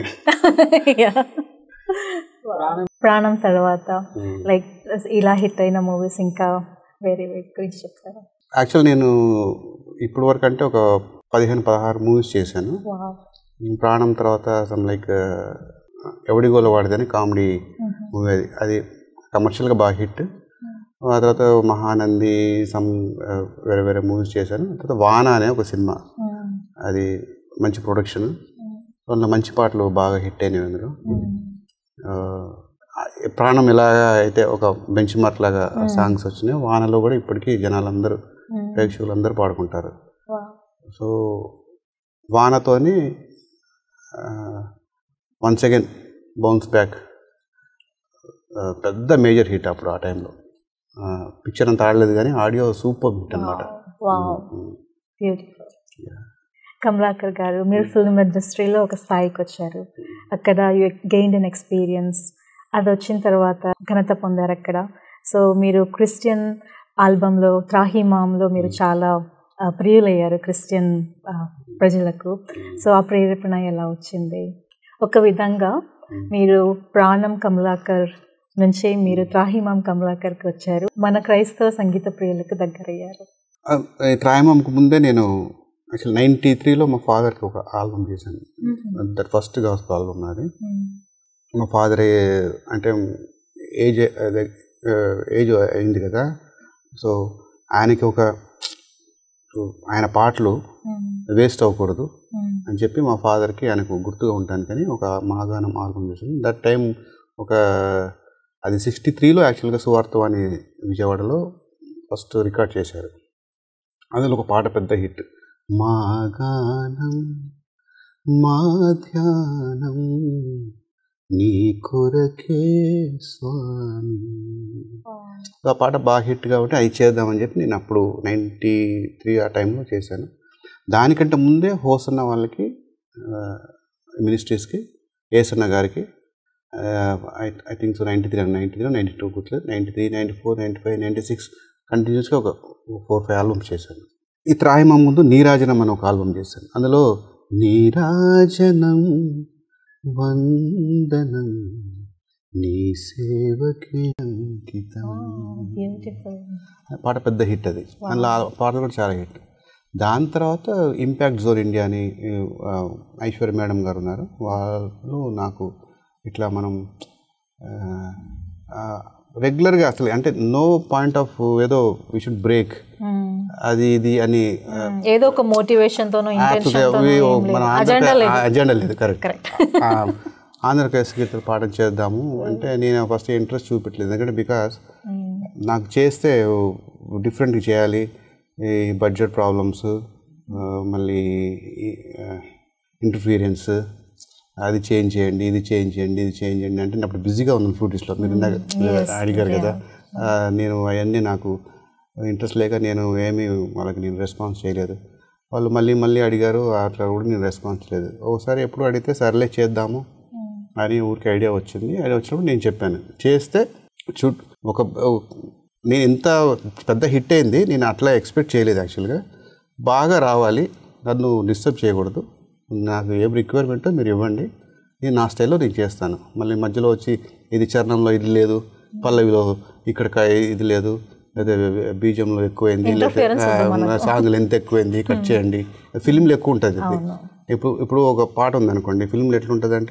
ప్రాణం తర్వాత లైక్ ఇలా హిట్ అయిన మూవీస్ ఇంకా వేరే గురించి చెప్తారా? యాక్చువల్ నేను ఇప్పుడు వరకు అంటే ఒక 15-16 మూవీస్ చేశాను. ప్రాణం తర్వాత సమ్ లైక్ ఎవడిగోల వాడిదని కామెడీ మూవీ, అది కమర్షియల్గా బాగా హిట్. ఆ తర్వాత మహానంది సమ్ వేరే మూవీస్ చేశాను. తర్వాత వాన అనే ఒక సినిమా, అది మంచి ప్రొడక్షన్, అందులో మంచి పాటలు బాగా హిట్ అయినవి. అందులో ప్రాణం ఎలాగా అయితే ఒక బెంచ్ మార్క్ లాగా సాంగ్స్ వచ్చినాయి, వానలో కూడా ఇప్పటికీ జనాలందరూ ప్రేక్షకులందరూ పాడుకుంటారు. సో వానతోని వన్స్ అగైన్ బౌన్స్ బ్యాక్ పెద్ద మేజర్ హిట్ అప్పుడు ఆ టైంలో. పిక్చర్ అంతా ఆడలేదు కానీ ఆడియో సూపర్ హిట్ అనమాట. కమలాకర్ గారు, మీరు ఫిల్మ్ ఇండస్ట్రీలో ఒక స్థాయికి వచ్చారు, అక్కడ యూ గెయిన్డ్ అన్ ఎక్స్పీరియన్స్, అది వచ్చిన తర్వాత ఘనత పొందారు అక్కడ. సో మీరు క్రిస్టియన్ ఆల్బంలో త్రాహిమాంలో మీరు చాలా ప్రియులయ్యారు క్రిస్టియన్ ప్రజలకు. సో ఆ ప్రేరేపణ ఎలా వచ్చింది? ఒక విధంగా మీరు ప్రాణం కమలాకర్ నుంచి మీరు త్రాహిమాం కమలాకర్కి వచ్చారు, మన క్రైస్తవ సంగీత ప్రియులకు దగ్గరయ్యారు. త్రాహిమాంకు ముందే నేను యాక్చువల్ 93లో మా ఫాదర్కి ఒక ఆల్బమ్ చేశాను, దట్ ఫస్ట్ గాస్పెల్ ఆల్బమ్ నాది. మా ఫాదర్ అంటే ఏజ్ అయింది కదా, సో ఆయనకి ఆయన పాటలు వేస్ట్ అవ్వకూడదు అని చెప్పి మా ఫాదర్కి ఆయనకు గుర్తుగా ఉంటానికని ఒక మహాగానం ఆల్బమ్ చేశాను. దట్ టైం అది 63లో యాక్చువల్గా సువార్తవాణి విజయవాడలో ఫస్ట్ రికార్డ్ చేశారు. అందులో ఒక పాట పెద్ద హిట్, మా గానం మా ధ్యానం నీ కొరకే స్వామి. ఆ పాట బాగా హిట్ కాబట్టి అది చేద్దామని చెప్పి నేను అప్పుడు 93 ఆ టైంలో చేశాను. దానికంటే ముందే హోసన్న వాళ్ళకి మినిస్ట్రీస్కి ఏసన్న గారికి ఐ థింక్ సో 93, 92 గుర్తులేదు, 93, 94, 95, 96 కంటిన్యూస్గా ఒక 4-5 ఆల్బమ్స్ చేశాను. ఈ త్రాహిమాం ముందు నీరాజనం అని ఒక ఆల్బమ్ చేశాను. అందులో నీరాజనం వందనం నీ సేవకి అంకితం పాట పెద్ద హిట్, అది అందులో పాటలు కూడా చాలా హిట్. దాని తర్వాత ఇంపాక్ట్ జోన్ ఇండియా అని ఐశ్వర్య మేడం గారు ఉన్నారు, వాళ్ళు నాకు ఇట్లా మనం రెగ్యులర్గా అసలు అంటే నో పాయింట్ ఆఫ్ ఏదో వీ షుడ్ బ్రేక్ అది ఇది అని ఏదో ఒక మోటివేషన్తో మన అజెండా లేదు. కరెక్ట్. ఆంధ్రప్రదేశ్ గీతలు పాఠం చేద్దాము అంటే నేను ఫస్ట్ ఇంట్రెస్ట్ చూపెట్టలేదు, ఎందుకంటే బికాస్ నాకు చేస్తే డిఫరెంట్గా చేయాలి, ఈ బడ్జెట్ ప్రాబ్లమ్స్, మళ్ళీ ఇంటర్ఫీరెన్స్, అది చేంజ్ చేయండి, ఇది చేంజ్ చేయండి, ఇది చేంజ్ చేయండి అంటే అప్పుడు బిజీగా ఉన్నాను ఫ్లూటిస్ట్లో. మీరు అడిగారు కదా, నేను అవన్నీ నాకు ఇంట్రెస్ట్ లేక నేను ఏమీ వాళ్ళకి నేను రెస్పాన్స్ చేయలేదు. వాళ్ళు మళ్ళీ మళ్ళీ అడిగారు, అట్లా కూడా నేను రెస్పాన్స్ లేదు. ఒకసారి ఎప్పుడు అడిగితే సర్లే చేద్దాము అని ఊరికి ఐడియా వచ్చింది. ఐడియా వచ్చినప్పుడు నేను చెప్పాను, చేస్తే నేను ఇంత పెద్ద హిట్ అయింది నేను అట్లా ఎక్స్పెక్ట్ చేయలేదు. యాక్చువల్గా బాగా రావాలి, నన్ను డిస్టర్బ్ చేయకూడదు, నాకు ఏం రిక్వైర్మెంటో మీరు ఇవ్వండి, నేను నా స్టైల్లో నేను చేస్తాను. మళ్ళీ మధ్యలో వచ్చి ఇది చరణంలో ఇది లేదు, పల్లవిలో ఇక్కడ ఇది లేదు, లేదా బీజంలో ఎక్కువైంది, సాంగ్లు ఎంత ఎక్కువైంది కట్ చేయండి. ఫిల్మ్లో ఎక్కువ ఉంటుంది. ఇప్పుడు ఒక పాట ఉందనుకోండి, ఫిల్మ్లో ఎట్లుంటుంది అంటే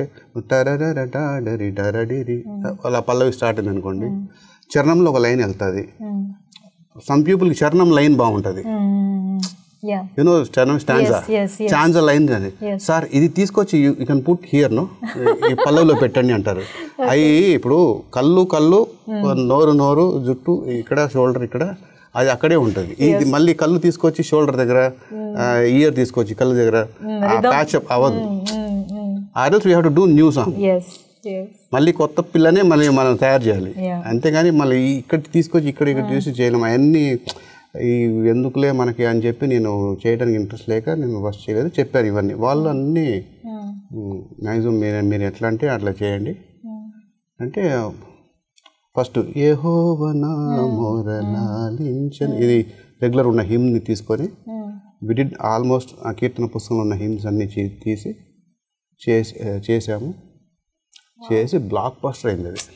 అలా పల్లవి స్టార్ట్ అయింది అనుకోండి, చరణంలో ఒక లైన్ వెళ్తుంది. సమ్ పీపుల్కి చరణం లైన్ బాగుంటుంది, యూనో స్టాంజా లైన్ అది. సార్ ఇది తీసుకొచ్చి you can put here no, ఈ పల్లవిలో పెట్టండి అంటారు. అవి ఇప్పుడు కళ్ళు నోరు జుట్టు ఇక్కడ షోల్డర్ ఇక్కడ అది అక్కడే ఉంటుంది. ఇది మళ్ళీ కళ్ళు తీసుకొచ్చి షోల్డర్ దగ్గర, ఇయర్ తీసుకొచ్చి కళ్ళు దగ్గర ప్యాచప్ అవ్వదు. Or else we have to do new song. మళ్ళీ కొత్త పిల్లనే మళ్ళీ మనం తయారు చేయాలి, అంతేగాని మళ్ళీ ఇక్కడ తీసుకొచ్చి ఇక్కడ చూసి చేయలేం. అవన్నీ ఈ ఎందుకులే మనకి అని చెప్పి నేను చేయడానికి ఇంట్రెస్ట్ లేక నేను ఫస్ట్ చేయలేదు. చెప్పాను ఇవన్నీ, వాళ్ళు అన్నీ మ్యాక్సిమం మీరు ఎట్లా అంటే అట్లా చేయండి అంటే, ఫస్ట్ యెహోవా నా మొరలాలించని ఇది రెగ్యులర్ ఉన్న హిమ్ని తీసుకొని విడిడ్ ఆల్మోస్ట్ ఆ కీర్తన పుస్తకంలో ఉన్న హిమ్స్ అన్నీ తీసి చేసాము. చేసి బ్లాక్ బస్టర్ అయింది అది.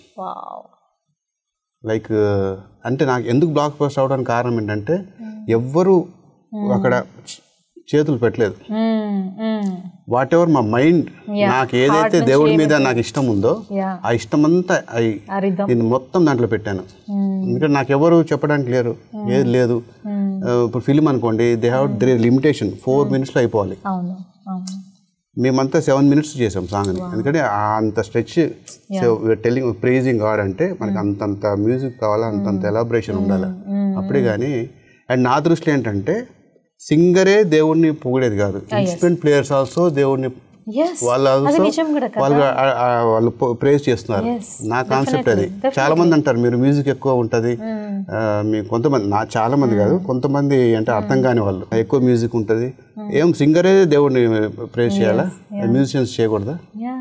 లైక్ అంటే నాకు ఎందుకు బ్లాక్ బస్టర్ అవడానికి కారణం ఏంటంటే, ఎవ్వరు అక్కడ చేతులు పెట్టలేదు. వాట్ ఎవర్ మా మైండ్, నాకు ఏదైతే దేవుడి మీద నాకు ఇష్టం ఉందో ఆ ఇష్టం అంతా నేను మొత్తం దాంట్లో పెట్టాను. ఎందుకంటే నాకు ఎవరు చెప్పడానికి లేరు, ఏది లేదు. ఇప్పుడు ఫిల్మ్ అనుకోండి, దే హ్యావ్ దేర్ లిమిటేషన్, 4 minutesలో అయిపోవాలి. మేమంతా 7 minutes చేసాం సాంగ్ని. ఎందుకంటే అంత స్ట్రెచ్ టెల్లింగ్ ప్రైజింగ్ గాడ్ అంటే మనకి అంతంత మ్యూజిక్ కావాలా, అంతంత ఎలాబరేషన్ ఉండాలి, అప్పుడే కానీ. అండ్ నా దృష్టిలో ఏంటంటే, సింగరే దేవుడిని పొగిడేది కాదు, ఇన్స్ట్రుమెంట్ ప్లేయర్స్ ఆల్సో దేవుడిని వాళ్ళు ప్రేజ్ చేస్తున్నారు. నా కాన్సెప్ట్ అది. చాలా మంది అంటారు మీరు మ్యూజిక్ ఎక్కువ ఉంటుంది, మీ కొంతమంది, నా చాలా మంది కాదు, కొంతమంది అంటే అర్థం కాని వాళ్ళు, ఎక్కువ మ్యూజిక్ ఉంటుంది. ఏం సింగరే దేవుడిని ప్రేజ్ చేయాలా, మ్యూజిషియన్స్ చేయకూడదా?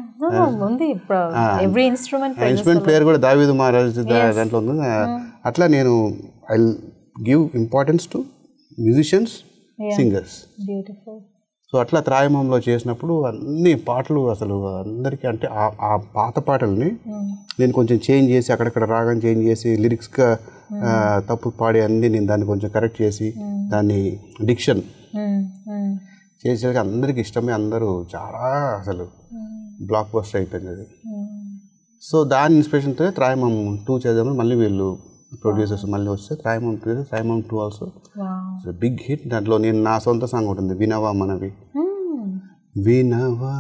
ఇన్స్ట్రుమెంట్ ప్లేయర్ కూడా దావీదు మహారాజు దాంట్లో ఉంది. అట్లా నేను I give importance to musicians, singers. So అట్లా త్రాయమంలో చేసినప్పుడు అన్ని పాటలు అసలు అందరికీ అంటే ఆ పాత పాటల్ని నేను కొంచెం చేంజ్ చేసి, అక్కడక్కడ రాగం చేంజ్ చేసి, లిరిక్స్గా తప్పు పాడి అన్నీ నేను దాన్ని కొంచెం కరెక్ట్ చేసి, దాన్ని డిక్షన్ చేసేసరికి అందరికీ ఇష్టమే. అందరూ చాలా అసలు బ్లాక్ బస్టర్ అయిపోయింది అది. సో దాని ఇన్స్పిరేషన్తో త్రాయమం 2 చేద్దామని మళ్ళీ వీళ్ళు ప్రొడ్యూసర్స్ మళ్ళీ వస్తే త్రాయమం 2 ఆల్సో బిగ్ హిట్. దాంట్లో నేను నా సొంత సాంగ్ ఉంటుంది, వినవా మనవి. వినవా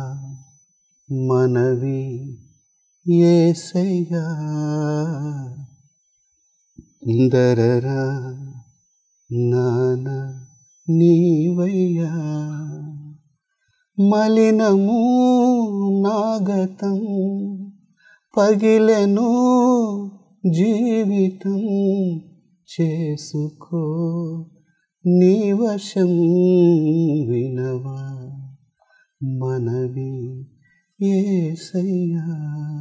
మనవి యేసయ్యా దరరా నాన నీవయ్యా, మలినము నాగతం పగిలెను జీవితం, చేసుకో నీ వశం, వినవా మనవి యేసయ్యా.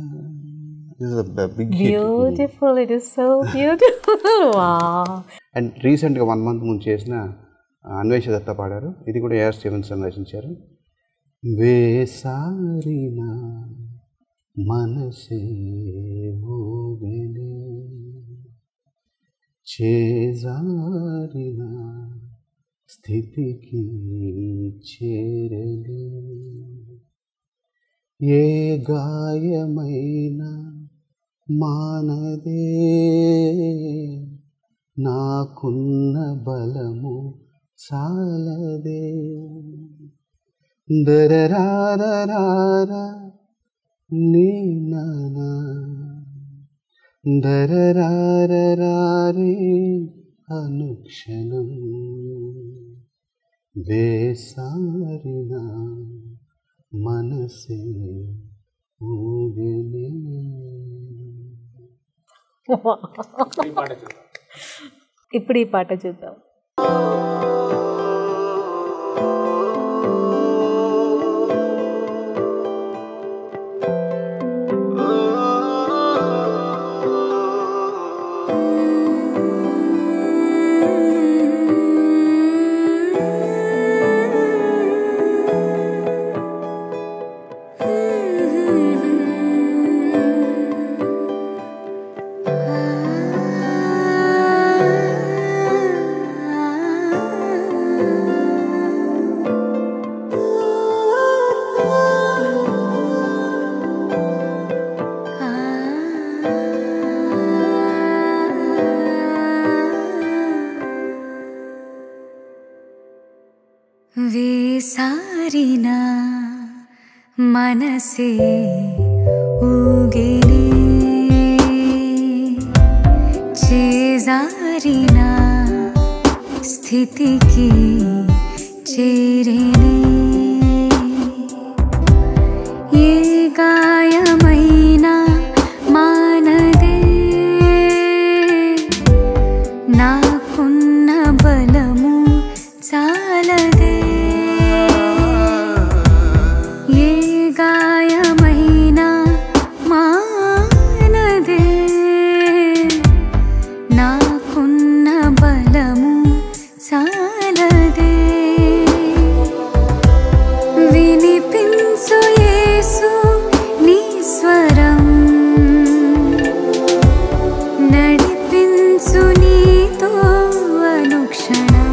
Beautiful, it is so beautiful. Wow. And రీసెంట్గా 1 month ముందు చేసిన అన్వేష దత్త పాడారు, ఇది కూడా ఏఆర్ స్టీవెన్సన్ రచించారు. వేసారిన మనసే మోగెనే, చేజారిన స్థితికి చేరలే, ఏ గాయమైన మానదే, నాకున్న బలము చాలదే, దరరారరారా నీ నానా దరరారరారే అనుక్షణం, వేసారిన మనసే ఊగెనే. ఇప్పుడు ఈ పాట చూద్దాం. వేసారిన మనసే ఊగెనే చేజారిన స్థితికి చేరేనే ఏ గాయమైనా మానదే నాకున్న బలము చాలదే ఏ గాయమైనా మానదే నాకున్న బలము చాలదే వినిపించు యేసు నీ స్వరం నడిపించు నీతో అనుక్షణం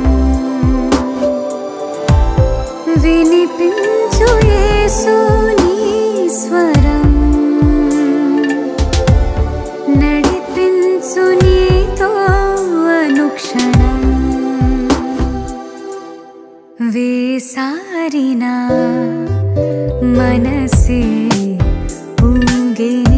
వినిపించు యేసు నీ స్వరం నడిపించు నీతో అనుక్షణం వేసారిన మనసే ఊగెనే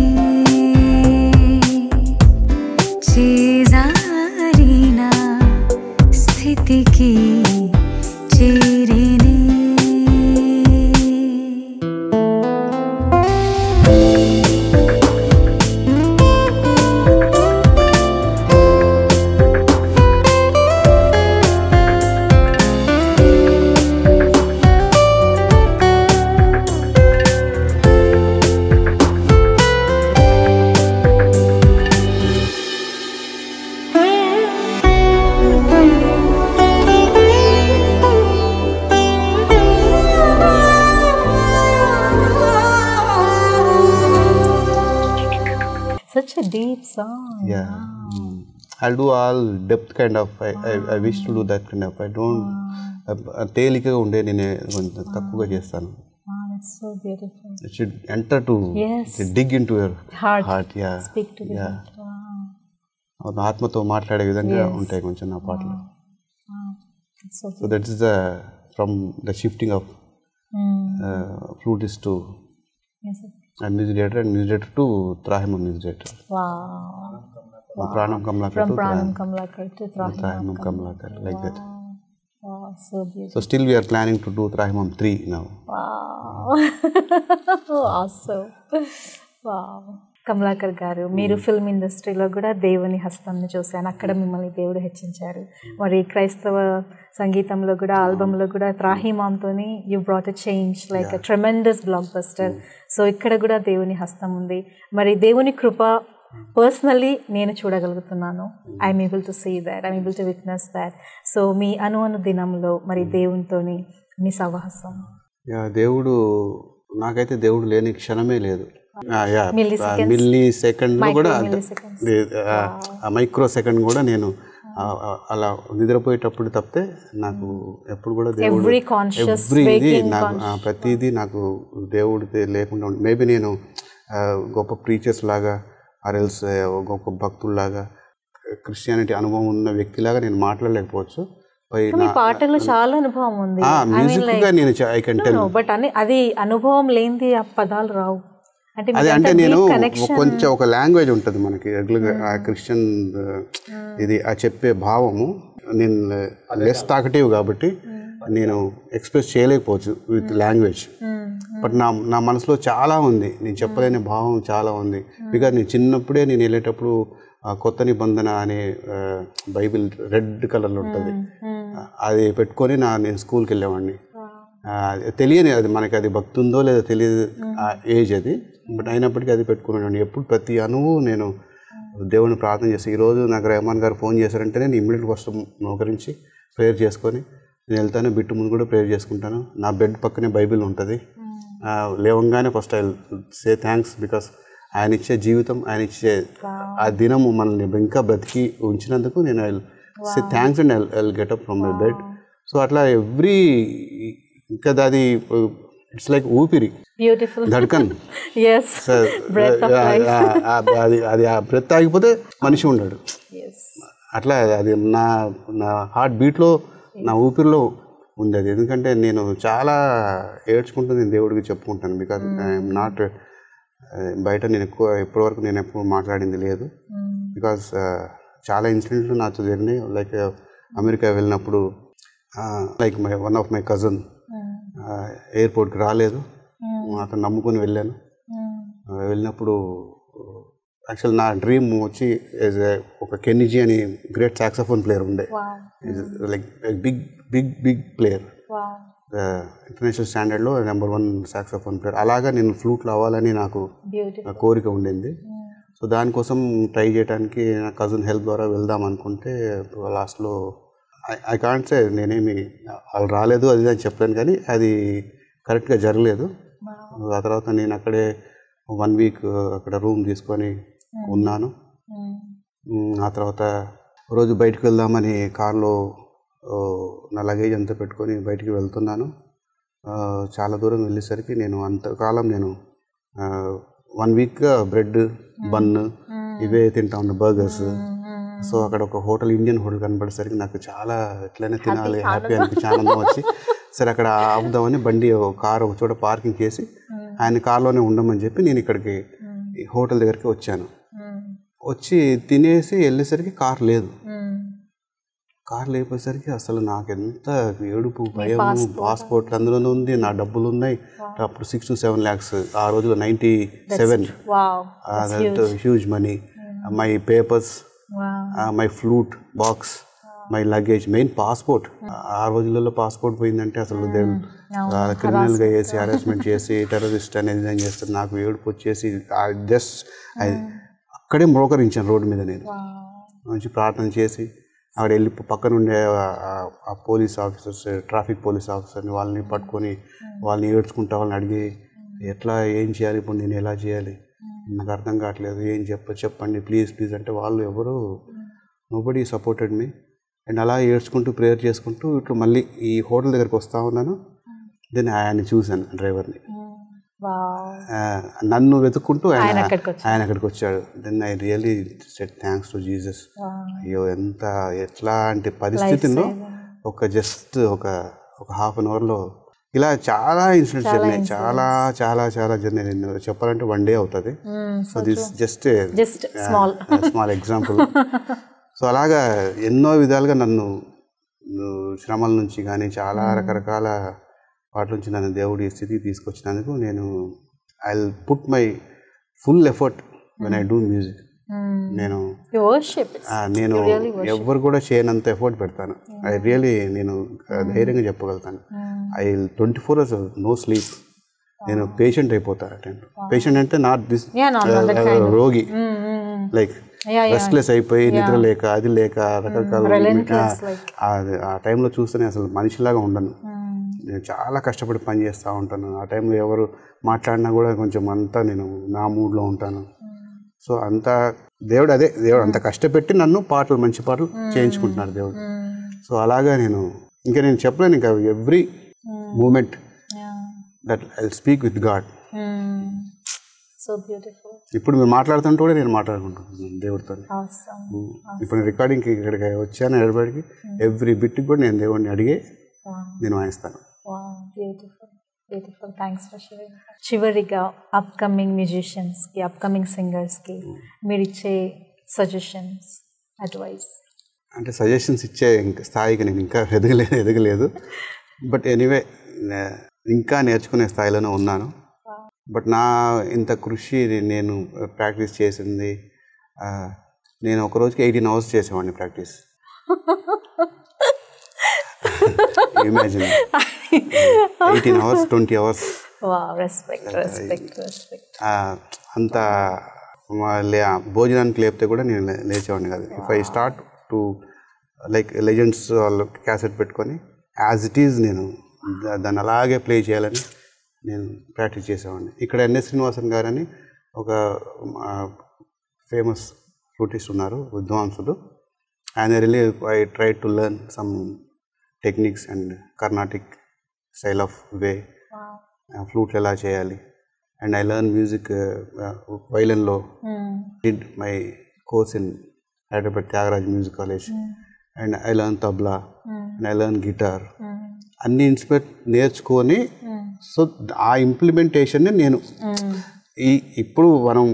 చేజారిన స్థితికి చేరేనే Such a deep song. Yeah. I'll do all depth kind of. I wish to do that kind of. I don't. తేలికగా ఉండే నేను కొంచెం తక్కువగా చేస్తాను. Wow, that's so beautiful. It should enter to dig into your heart. Yeah. Speak to the heart. Wow. ఆత్మతో మాట్లాడే విధంగా ఉంటాయి కొంచెం నా పాటలు. That's so So that is from the shifting of flutist to yes, sir. and music director to Trahimam music director. Wow. From Pranam Kamlakar From to Pranam Kamlakar to Trahimam Kamlakar, like that. Wow, so beautiful. So still we are planning to do Trahimam 3 now. Wow. Awesome. Wow. Kamalakar గారు, మీరు film ఇండస్ట్రీలో కూడా దేవుని హస్తాన్ని చూశాను. అక్కడ మిమ్మల్ని దేవుడు హెచ్చించారు. మరి క్రైస్తవ సంగీతంలో కూడా ఆల్బంలో కూడా త్రాహిమాంతో you brought a change like a tremendous blockbuster. So ఇక్కడ కూడా దేవుని హస్తం ఉంది. మరి దేవుని కృప పర్సనల్లీ నేను చూడగలుగుతున్నాను. I'm able to see that, I'm able to witness that. So మీ అను దినంలో మరి దేవునితో మీ సహవాసం. దేవుడు నాకైతే దేవుడు లేని క్షణమే లేదు. మిల్లీ సెకండ్ కూడా మైక్రో సెకండ్ కూడా నేను అలా నిద్రపోయేటప్పుడు తప్పితే నాకు ఎప్పుడు కూడా దేవుడు ఎవ్రీది నాకు ప్రతిదీ నాకు దేవుడితే లేకుండా ఉంది. మేబీ నేను గొప్ప ప్రీచర్స్ లాగా ఆర్ఎల్స్ గొప్ప భక్తుల్లాగా క్రిస్టియానిటీ అనుభవం ఉన్న వ్యక్తిలాగా నేను మాట్లాడలేకపోవచ్చు. పాటలో చాలా అనుభవం ఉంది. బట్ అది అనుభవం లేనిది ఆ పదాలు రావు. అదే అంటే నేను కొంచెం ఒక లాంగ్వేజ్ ఉంటుంది మనకి రెగ్యులర్గా క్రిస్టియన్ ఇది ఆ చెప్పే భావము నేను లెస్ టాకటివ్ కాబట్టి నేను ఎక్స్ప్రెస్ చేయలేకపోవచ్చు విత్ లాంగ్వేజ్. బట్ నా మనసులో చాలా ఉంది, నేను చెప్పలేని భావం చాలా ఉంది. బికాజ్ నేను చిన్నప్పుడే నేను వెళ్ళేటప్పుడు కొత్త నిబంధన అనే బైబిల్ రెడ్ కలర్లో ఉంటుంది, అది పెట్టుకొని నేను స్కూల్కి వెళ్ళేవాడిని. తెలియని అది మనకి అది భక్తి ఉందో లేదో తెలియదు ఆ ఏజ్ అది, బట్ అయినప్పటికీ అది పెట్టుకున్నాను. ఎప్పుడు ప్రతి అణువు నేను దేవుడిని ప్రార్థన చేస్తాను. ఈరోజు నాకు రెహమాన్ గారు ఫోన్ చేశారంటే నేను ఇమ్మీడియట్గా వస్తాం మోకరించి ప్రేయర్ చేసుకొని నేను వెళ్తాను. బిట్టు ముందు కూడా ప్రేయర్ చేసుకుంటాను. నా బెడ్ పక్కనే బైబిల్ ఉంటుంది. లేవంగానే first I say thanks, because ఆయన ఇచ్చే జీవితం, ఆయన ఇచ్చే ఆ దినము మనల్ని ఇంకా బ్రతికి ఉంచినందుకు నేను I say thanks and I get up from my bed. So అట్లా ఎవ్రీ ఇంకా అది ఇట్స్ లైక్ ఊపిరి, ధడ్కన్. అది ఆ బ్రెత్ ఆగిపోతే మనిషి ఉండడు. అట్లా అది నా హార్ట్ బీట్లో, నా ఊపిరిలో ఉంది అది. ఎందుకంటే నేను చాలా ఏడ్చుకుంటూ నేను దేవుడికి చెప్పుకుంటాను. బికాజ్ ఐఎమ్ నాట్ బయట నేను ఇప్పటివరకు నేను ఎప్పుడు మాట్లాడింది లేదు. బికాజ్ చాలా ఇన్సిడెంట్లు నాతో జరిగినాయి. లైక్ అమెరికా వెళ్ళినప్పుడు like one of my cousin ఎయిర్పోర్ట్కి రాలేదు, అతను నమ్ముకొని వెళ్ళాను. వెళ్ళినప్పుడు యాక్చువల్ నా డ్రీమ్ వచ్చి ఒక కెన్నిజీ అని గ్రేట్ సాక్సోఫోన్ ప్లేయర్ ఉండే, like big big big player, international స్టాండర్డ్లో నెంబర్ 1 సాక్సోఫోన్ ప్లేయర్. అలాగా నేను ఫ్లూట్లో అవ్వాలని నాకు కోరిక ఉండింది. సో దానికోసం ట్రై చేయడానికి నా కజిన్ హెల్ప్ ద్వారా వెళ్దాం అనుకుంటే లాస్ట్లో ఐ కాంట్ సే నేనేమి వాళ్ళు రాలేదు అది అని చెప్పలేను, కానీ అది కరెక్ట్గా జరగలేదు. ఆ తర్వాత నేను అక్కడే 1 వీక్ అక్కడ రూమ్ తీసుకొని ఉన్నాను. ఆ తర్వాత రోజు బయటకు వెళ్దామని కార్లో నా లగేజ్ అంతా పెట్టుకొని బయటికి వెళ్తున్నాను. చాలా దూరం వెళ్ళేసరికి నేను అంతకాలం నేను 1 వీక్గా బ్రెడ్ బన్ ఇవే తింటా ఉన్నా, బర్గర్స్. సో అక్కడ ఒక హోటల్, ఇండియన్ హోటల్ కనబడేసరికి నాకు చాలా ఎట్లయినా తినాలి, హ్యాపీ అనిపించి ఆనందం వచ్చి సరే అక్కడ ఆపుదామని బండి కారు ఒక చోట పార్కింగ్ చేసి ఆయన కార్లోనే ఉండమని చెప్పి నేను ఇక్కడికి హోటల్ దగ్గరికి వచ్చాను. వచ్చి తినేసి వెళ్ళేసరికి కార్ లేదు. కార్ లేకపోయేసరికి అసలు నాకు ఎంత ఏడుపు, భయము. పాస్పోర్ట్ అందులోనే ఉంది, నా డబ్బులు ఉన్నాయి. అప్పుడు 6 to 7 lakhs, ఆ రోజులో 97, huge money. My papers, my flute box, my luggage, main passport. ఆ రోజులలో పాస్పోర్ట్ పోయిందంటే అసలు క్రిమినల్గా వేసి అరెస్ట్మెంట్ చేసి టెర్రరిస్ట్ అనేది డిజైన్ చేస్తారు. నాకు ఏడుపు వచ్చేసి జస్ట్ అక్కడే మోకరించాను రోడ్డు మీద. నేను మంచి ప్రార్థన చేసి అక్కడ వెళ్ళి పక్కన ఉండే ఆ పోలీస్ ఆఫీసర్స్, ట్రాఫిక్ పోలీస్ ఆఫీసర్ని వాళ్ళని పట్టుకొని వాళ్ళని ఏడ్చుకుంటా వాళ్ళని అడిగి ఎట్లా ఏం చేయాలి, ఇప్పుడు నేను ఎలా చేయాలి, నాకు అర్థం కావట్లేదు, ఏం చెప్పండి ప్లీజ్ ప్లీజ్ అంటే వాళ్ళు ఎవరు నోబడీ సపోర్టెడ్ మీ. అండ్ అలా ఏడ్చుకుంటూ ప్రేయర్ చేసుకుంటూ ఇట్లా మళ్ళీ ఈ హోటల్ దగ్గరికి వస్తూ ఉన్నాను. దెన్ ఆయన్ని చూశాను, డ్రైవర్ని. నన్ను వెతుక్కుంటూ ఆయన అక్కడికి వచ్చాడు. Then I really said thanks to Jesus. అయ్యో ఎంత ఎట్లాంటి పరిస్థితిలో జస్ట్ ఒక హాఫ్ అన్ అవర్లో ఇలా చాలా ఇన్సిడెంట్స్ జరిగినాయి. చాలా చాలా చాలా జరిగినాయి. నేను చెప్పాలంటే 1 day అవుతుంది. So this just small example. So అలాగా ఎన్నో విధాలుగా నన్ను శ్రమల నుంచి కానీ చాలా రకరకాల వాటి నుంచి నన్ను దేవుడి స్థితికి తీసుకొచ్చినందుకు నేను I will put my full effort when I do music. నేను ఎవరు కూడా చేయనంత ఎఫర్ట్ పెడతాను. ఐ రియలీ నేను ధైర్యంగా చెప్పగలుగుతాను. I 24 hours no sleep. నేను పేషెంట్ అయిపోతాను. పేషెంట్ అంటే నాట్ దిస్ రోగి, లైక్ రెస్ట్లెస్ అయిపోయి నిద్ర లేక అది లేక రకరకాల. ఆ టైంలో చూస్తేనే అసలు మనిషిలాగా ఉండను. నేను చాలా కష్టపడి పని చేస్తూ ఉంటాను. ఆ టైంలో ఎవరు మాట్లాడినా కూడా కొంచెం అంతా నేను నా మూడ్లో ఉంటాను. సో అంతా దేవుడు అంత కష్టపెట్టి నన్ను మంచి పాటలు చేయించుకుంటున్నారు దేవుడు. సో అలాగా నేను చెప్పలేను. ఇంకా every moment that I will speak with God. ఇప్పుడు మీరు మాట్లాడుతుంటే కూడా నేను మాట్లాడుకుంటున్నాను దేవుడితో. ఇప్పుడు రికార్డింగ్కి ఇక్కడికి వచ్చాను, ఎడబడికి ఎవ్రీ బిట్కి కూడా నేను దేవుడిని అడిగే నేను వాయిస్తాను. బ్యూటిఫుల్. Thanks for sharing. చివరిగా అప్కమింగ్ మ్యూజిషియన్స్కి, అప్కమింగ్ సింగర్స్కి మీరు ఇచ్చే సజెషన్స్, అడ్వైస్? అంటే సజెషన్స్ ఇచ్చే స్థాయికి నేను ఇంకా ఎదగలేదు. బట్ ఎనీవే ఇంకా నేర్చుకునే స్థాయిలోనే ఉన్నాను. బట్ నా ఇంత కృషి నేను ప్రాక్టీస్ చేసింది, నేను ఒక రోజుకి 18 hours చేసేవాడిని ప్రాక్టీస్. Imagine 18 hours, 20 hours. అంత భోజనానికి లేపితే కూడా నేను లేచేవాడిని కాదు. If I start to like legends వాళ్ళు క్యాసెట్ పెట్టుకొని యాజ్ ఇట్ ఈజ్ నేను దాన్ని అలాగే ప్లే చేయాలని నేను ప్రాక్టీస్ చేసేవాడిని. ఇక్కడ ఎన్ఎస్ శ్రీనివాసన్ గారు అని ఒక ఫేమస్ ఫ్లూటిస్ట్ ఉన్నారు, విద్వాంసుడు. ఆయన really I try to learn some techniques and Carnatic style of way, ఫ్లూట్లు ఎలా చేయాలి. అండ్ ఐ లెర్న్ మ్యూజిక్ వైలన్లో. Did my course in Hyderabad Tyagaraj music college. And I learn tabla and I learn guitar. అన్ని ఇన్స్ట్రుమెంట్ నేర్చుకొని so ఆ ఇంప్లిమెంటేషన్ని నేను ఇప్పుడు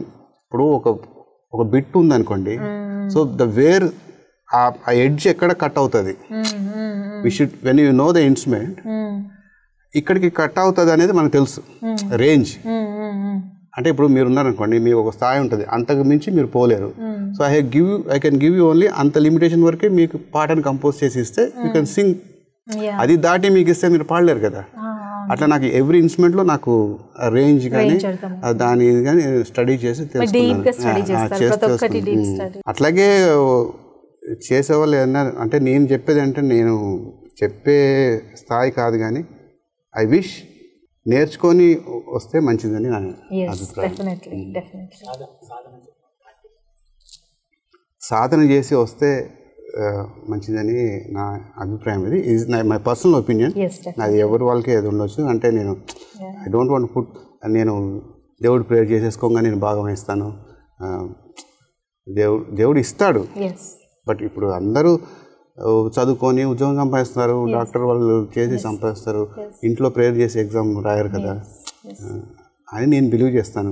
ఒక బిట్ ఉందనుకోండి, సో ద వేర్ ఆ ఎడ్జ్ ఎక్కడ కట్ అవుతుంది, we should when you know the instrument ఇక్కడికి కట్ అవుతుంది అనేది మనకు తెలుసు. రేంజ్ అంటే ఇప్పుడు మీరు ఉన్నారనుకోండి, మీకు ఒక స్థాయి ఉంటుంది, అంతకు మించి మీరు పోలేరు. So I can give you only అంత లిమిటేషన్ వరకే మీకు పాటను కంపోజ్ చేసి ఇస్తే యూ కెన్ సింగ్. అది దాటి మీకు ఇస్తే మీరు పాడలేరు కదా. అట్లా నాకు ఎవ్రీ ఇన్స్ట్రుమెంట్లో నాకు రేంజ్ కానీ దాని కానీ స్టడీ చేసి తెలుసుకున్నాను. అట్లాగే చేసేవాళ్ళు ఏమన్నా అంటే నేను చెప్పేది అంటే నేను చెప్పే స్థాయి కాదు, కానీ ఐ విష్ నేర్చుకొని వస్తే మంచిదని నా అభిప్రాయం. సాధన చేసి వస్తే మంచిదని నా అభిప్రాయం. ఇది ఈజ్ మై పర్సనల్ ఒపీనియన్. అది ఎవరి వాళ్ళకి ఏది ఉండొచ్చు. అంటే నేను ఐ డోంట్ వాంట్ పుట్ నేను దేవుడు ప్రేయర్ చేసేసుకోగా నేను భాగం ఇస్తాను. దేవుడు ఇస్తాడు. బట్ ఇప్పుడు అందరూ చదువుకొని ఉద్యోగం సంపాదిస్తున్నారు, డాక్టర్ వాళ్ళు చేసి సంపాదిస్తారు, ఇంట్లో ప్రేయర్ చేసి ఎగ్జామ్ రాయరు కదా అని నేను బిలీవ్ చేస్తాను.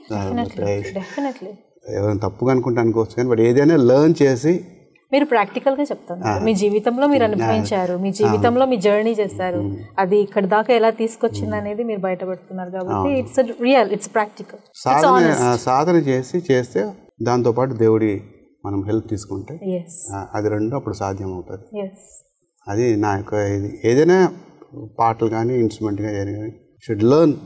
ఎవరైనా తప్పుగా అనుకుంటా అనుకోవచ్చు కానీ బట్ ఏదైనా లెర్న్ చేసి మీరు ప్రాక్టికల్గా చెప్తాను. మీ జీవితంలో మీరు అనుభవించారు, మీ జీవితంలో మీ జర్నీ చేస్తారు, అది ఇక్కడ దాకా ఎలా తీసుకొచ్చింది అనేది మీరు బయటపెడుతున్నారు కాబట్టి ఇట్స్ రియల్, ఇట్స్ ప్రాక్టికల్. సాధన చేస్తే దాంతోపాటు దేవుడి మనం హెల్ప్ తీసుకుంటే అది రెండు అప్పుడు సాధ్యం అవుతుంది. అది నా యొక్క ఇది. ఏదైనా పాటలు కానీ ఇన్స్ట్రుమెంట్ కానీ షుడ్ లెర్న్.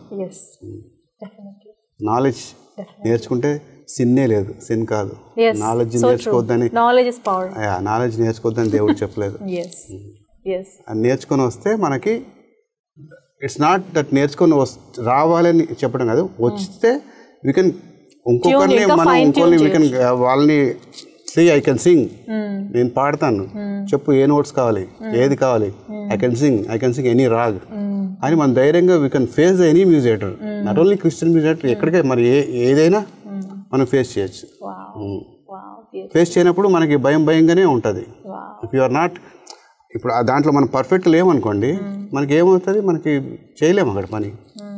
నాలెడ్జ్ నేర్చుకుంటే సిన్నే లేదు, సిన్ కాదు. నాలెడ్జ్ నేర్చుకోవద్దని నాలెడ్జ్ నేర్చుకోవద్దని దేవుడు చెప్పలేదు. నేర్చుకొని వస్తే మనకి ఇట్స్ నాట్ దట్ నేర్చుకొని రావాలని చెప్పడం కాదు, వస్తే వీ కెన్ ఇంకొకరిని మనం ఇంకొకరిని వీ కెన్ వాళ్ళని సీ ఐ కెన్ సింగ్, నేను పాడతాను, చెప్పు ఏ నోట్స్ కావాలి, ఏది కావాలి, I can sing any raag అని మన ధైర్యంగా we can face any music director, not only Christian music director, ఎక్కడికే మరి ఏదైనా మనం ఫేస్ చేయొచ్చు. ఫేస్ చేయనప్పుడు మనకి భయంగానే ఉంటుంది. ఇఫ్ యు ఆర్ నాట్ ఇప్పుడు దాంట్లో మనం పర్ఫెక్ట్ లేమనుకోండి, మనకి ఏమవుతుంది, మనకి చేయలేము అక్కడ పని.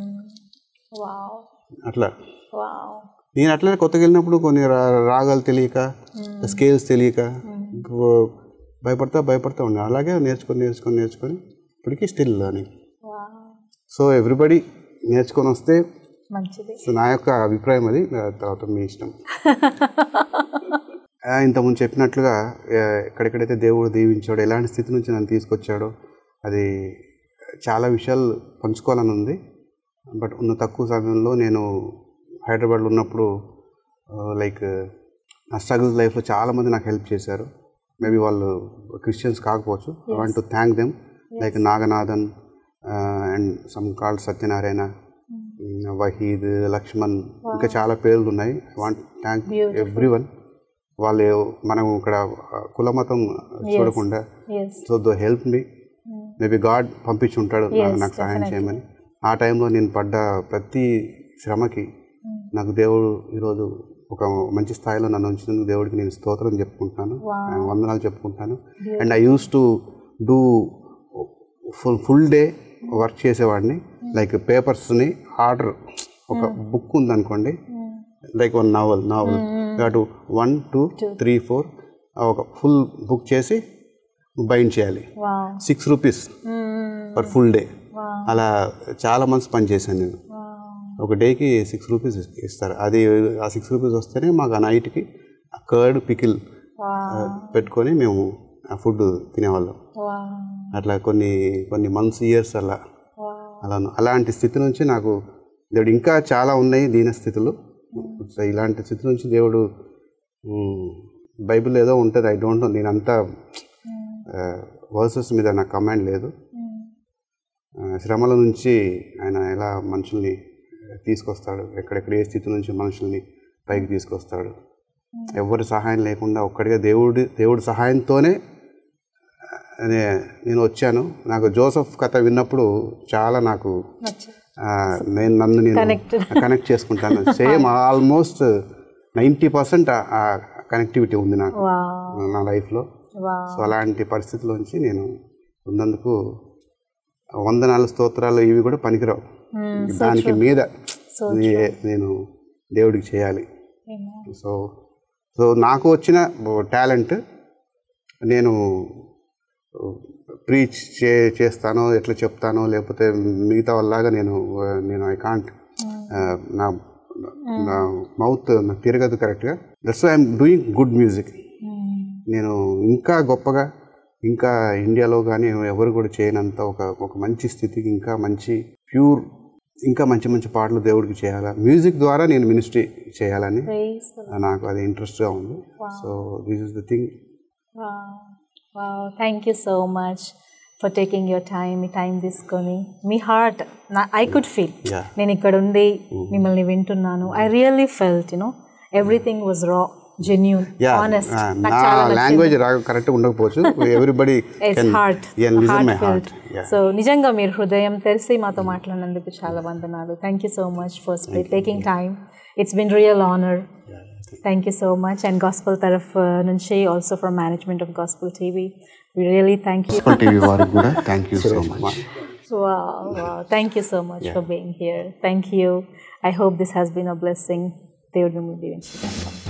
అట్లా నేను అట్లనే కొత్తగా వెళ్ళినప్పుడు కొన్ని రాగాలు తెలియక, స్కేల్స్ తెలియక భయపడతా ఉండే. అలాగే నేర్చుకొని ఇప్పటికీ స్టిల్ లర్నింగ్. సో ఎవ్రీబడి నేర్చుకొని వస్తే మంచిది. సో నా యొక్క అభిప్రాయం అది. తర్వాత మీ ఇష్టం. ఇంతకుముందు చెప్పినట్లుగా ఎక్కడెక్కడైతే దేవుడు దీవించాడో, ఎలాంటి స్థితి నుంచి నన్ను తీసుకొచ్చాడో, అది చాలా విషయాలు పంచుకోవాలని ఉంది. బట్ ఉన్న తక్కువ సమయంలో నేను హైదరాబాద్లో ఉన్నప్పుడు లైక్ నా స్ట్రగుల్స్ లైఫ్లో చాలామంది నాకు హెల్ప్ చేశారు. మేబీ వాళ్ళు క్రిస్టియన్స్ కాకపోవచ్చు. I want to thank them, like Naganathan and some called Satyanarayana, Waheed, Lakshman, ఇంకా చాలా పేర్లు ఉన్నాయి. I want thank everyone. వాళ్ళు మనం ఇక్కడ కులమతం చూడకుండా so though help me. Maybe God పంపించి ఉంటాడు నాకు సహాయం చేయమని. ఆ టైంలో నేను పడ్డ ప్రతి శ్రమకి నాకు దేవుడు ఈరోజు ఒక మంచి స్థాయిలో నన్ను ఉంచినందుకు దేవుడికి నేను స్తోత్రం చెప్పుకుంటాను, వందనాలు చెప్పుకుంటాను. And I use to do full day work చేసేవాడిని. లైక్ పేపర్స్ని ఆర్డర్, ఒక బుక్ ఉందనుకోండి, లైక్ వన్ నావల్ అటు 1, 2, 3, 4 ఒక ఫుల్ బుక్ చేసి బైండ్ చేయాలి. 6 రూపీస్ ఫర్ ఫుల్ డే. అలా చాలా మంత్స్ పనిచేశాను నేను. ఒక డేకి 6 రూపీస్ ఇస్తారు. అది ఆ 6 రూపీస్ వస్తేనే మాకు ఆ నైట్కి కర్డ్ పికిల్ పెట్టుకొని మేము ఆ ఫుడ్ తినేవాళ్ళం. అట్లా కొన్ని మంత్స్ ఇయర్స్ అలాంటి స్థితి నుంచి నాకు దేవుడు ఇంకా చాలా ఉన్నాయి దీన స్థితులు. ఇలాంటి స్థితి నుంచి దేవుడు బైబిల్ ఏదో ఉంటుంది, ఐ డోంట్ నో, నేనంతా వర్సెస్ మీద నాకు కమాండ్ లేదు. శ్రమల నుంచి ఆయన ఎలా మనుషుల్ని తీసుకొస్తాడు, ఎక్కడెక్కడ ఏ స్థితి నుంచి మనుషుల్ని పైకి తీసుకొస్తాడు. ఎవరి సహాయం లేకుండా ఒక్కడిగా దేవుడి సహాయంతోనే నేను వచ్చాను. నాకు జోసెఫ్ కథ విన్నప్పుడు చాలా నాకు నన్ను కనెక్ట్ చేసుకుంటాను. సేమ్ ఆల్మోస్ట్ 90% ఆ కనెక్టివిటీ ఉంది నాకు నా లైఫ్లో. సో అలాంటి పరిస్థితుల్లోంచి నేను ఉన్నందుకు వందనాలు స్తోత్రాలు ఇవి కూడా పనికిరావు. దానికి మీద నేను దేవుడికి చేయాలి. సో నాకు వచ్చిన టాలెంట్ నేను ప్రీచ్ చేస్తానో ఎట్లా చెప్తానో, లేకపోతే మిగతా వాళ్ళలాగా నేను ఐ కాంట్, నా మౌత్ నాకు తిరగదు కరెక్ట్గా. That's why I'm doing good music. నేను ఇంకా గొప్పగా, ఇంకా ఇండియాలో కానీ ఎవరు కూడా చేయనంత ఒక మంచి స్థితికి, ఇంకా మంచి ప్యూర్, ఇంకా మంచి మంచి పాటలు దేవుడికి చేయాలా, మ్యూజిక్ ద్వారా నేను మినిస్ట్రీ చేయాలని నాకు అది ఇంట్రెస్ట్గా ఉంది. So this is the thing. Thank you so much for taking your time. మీ టైం తీసుకొని మీ హార్ట్ ఐ కుడ్ ఫీల్. నేను ఇక్కడ ఉండి మిమ్మల్ని వింటున్నాను. I really felt everything was raw, genuine, honest. Language correct ఉండకపోవచ్చు, ఎవ్రీబడి హార్ట్ ఫెల్ట్. సో నిజంగా మీరు హృదయం తెరిచి మాతో మాట్లాడినందుకు చాలా వందనాలు. Thank you so much for taking time. It's been real honour. Thank you so much. And Gospel taraf nunchi, also from management of Gospel TV, we really thank you. Gospel TV varu kuda thank you so much. Wow. Thank you so much for being here. Thank you. I hope this has been a blessing. Devudu mee divinchukanu.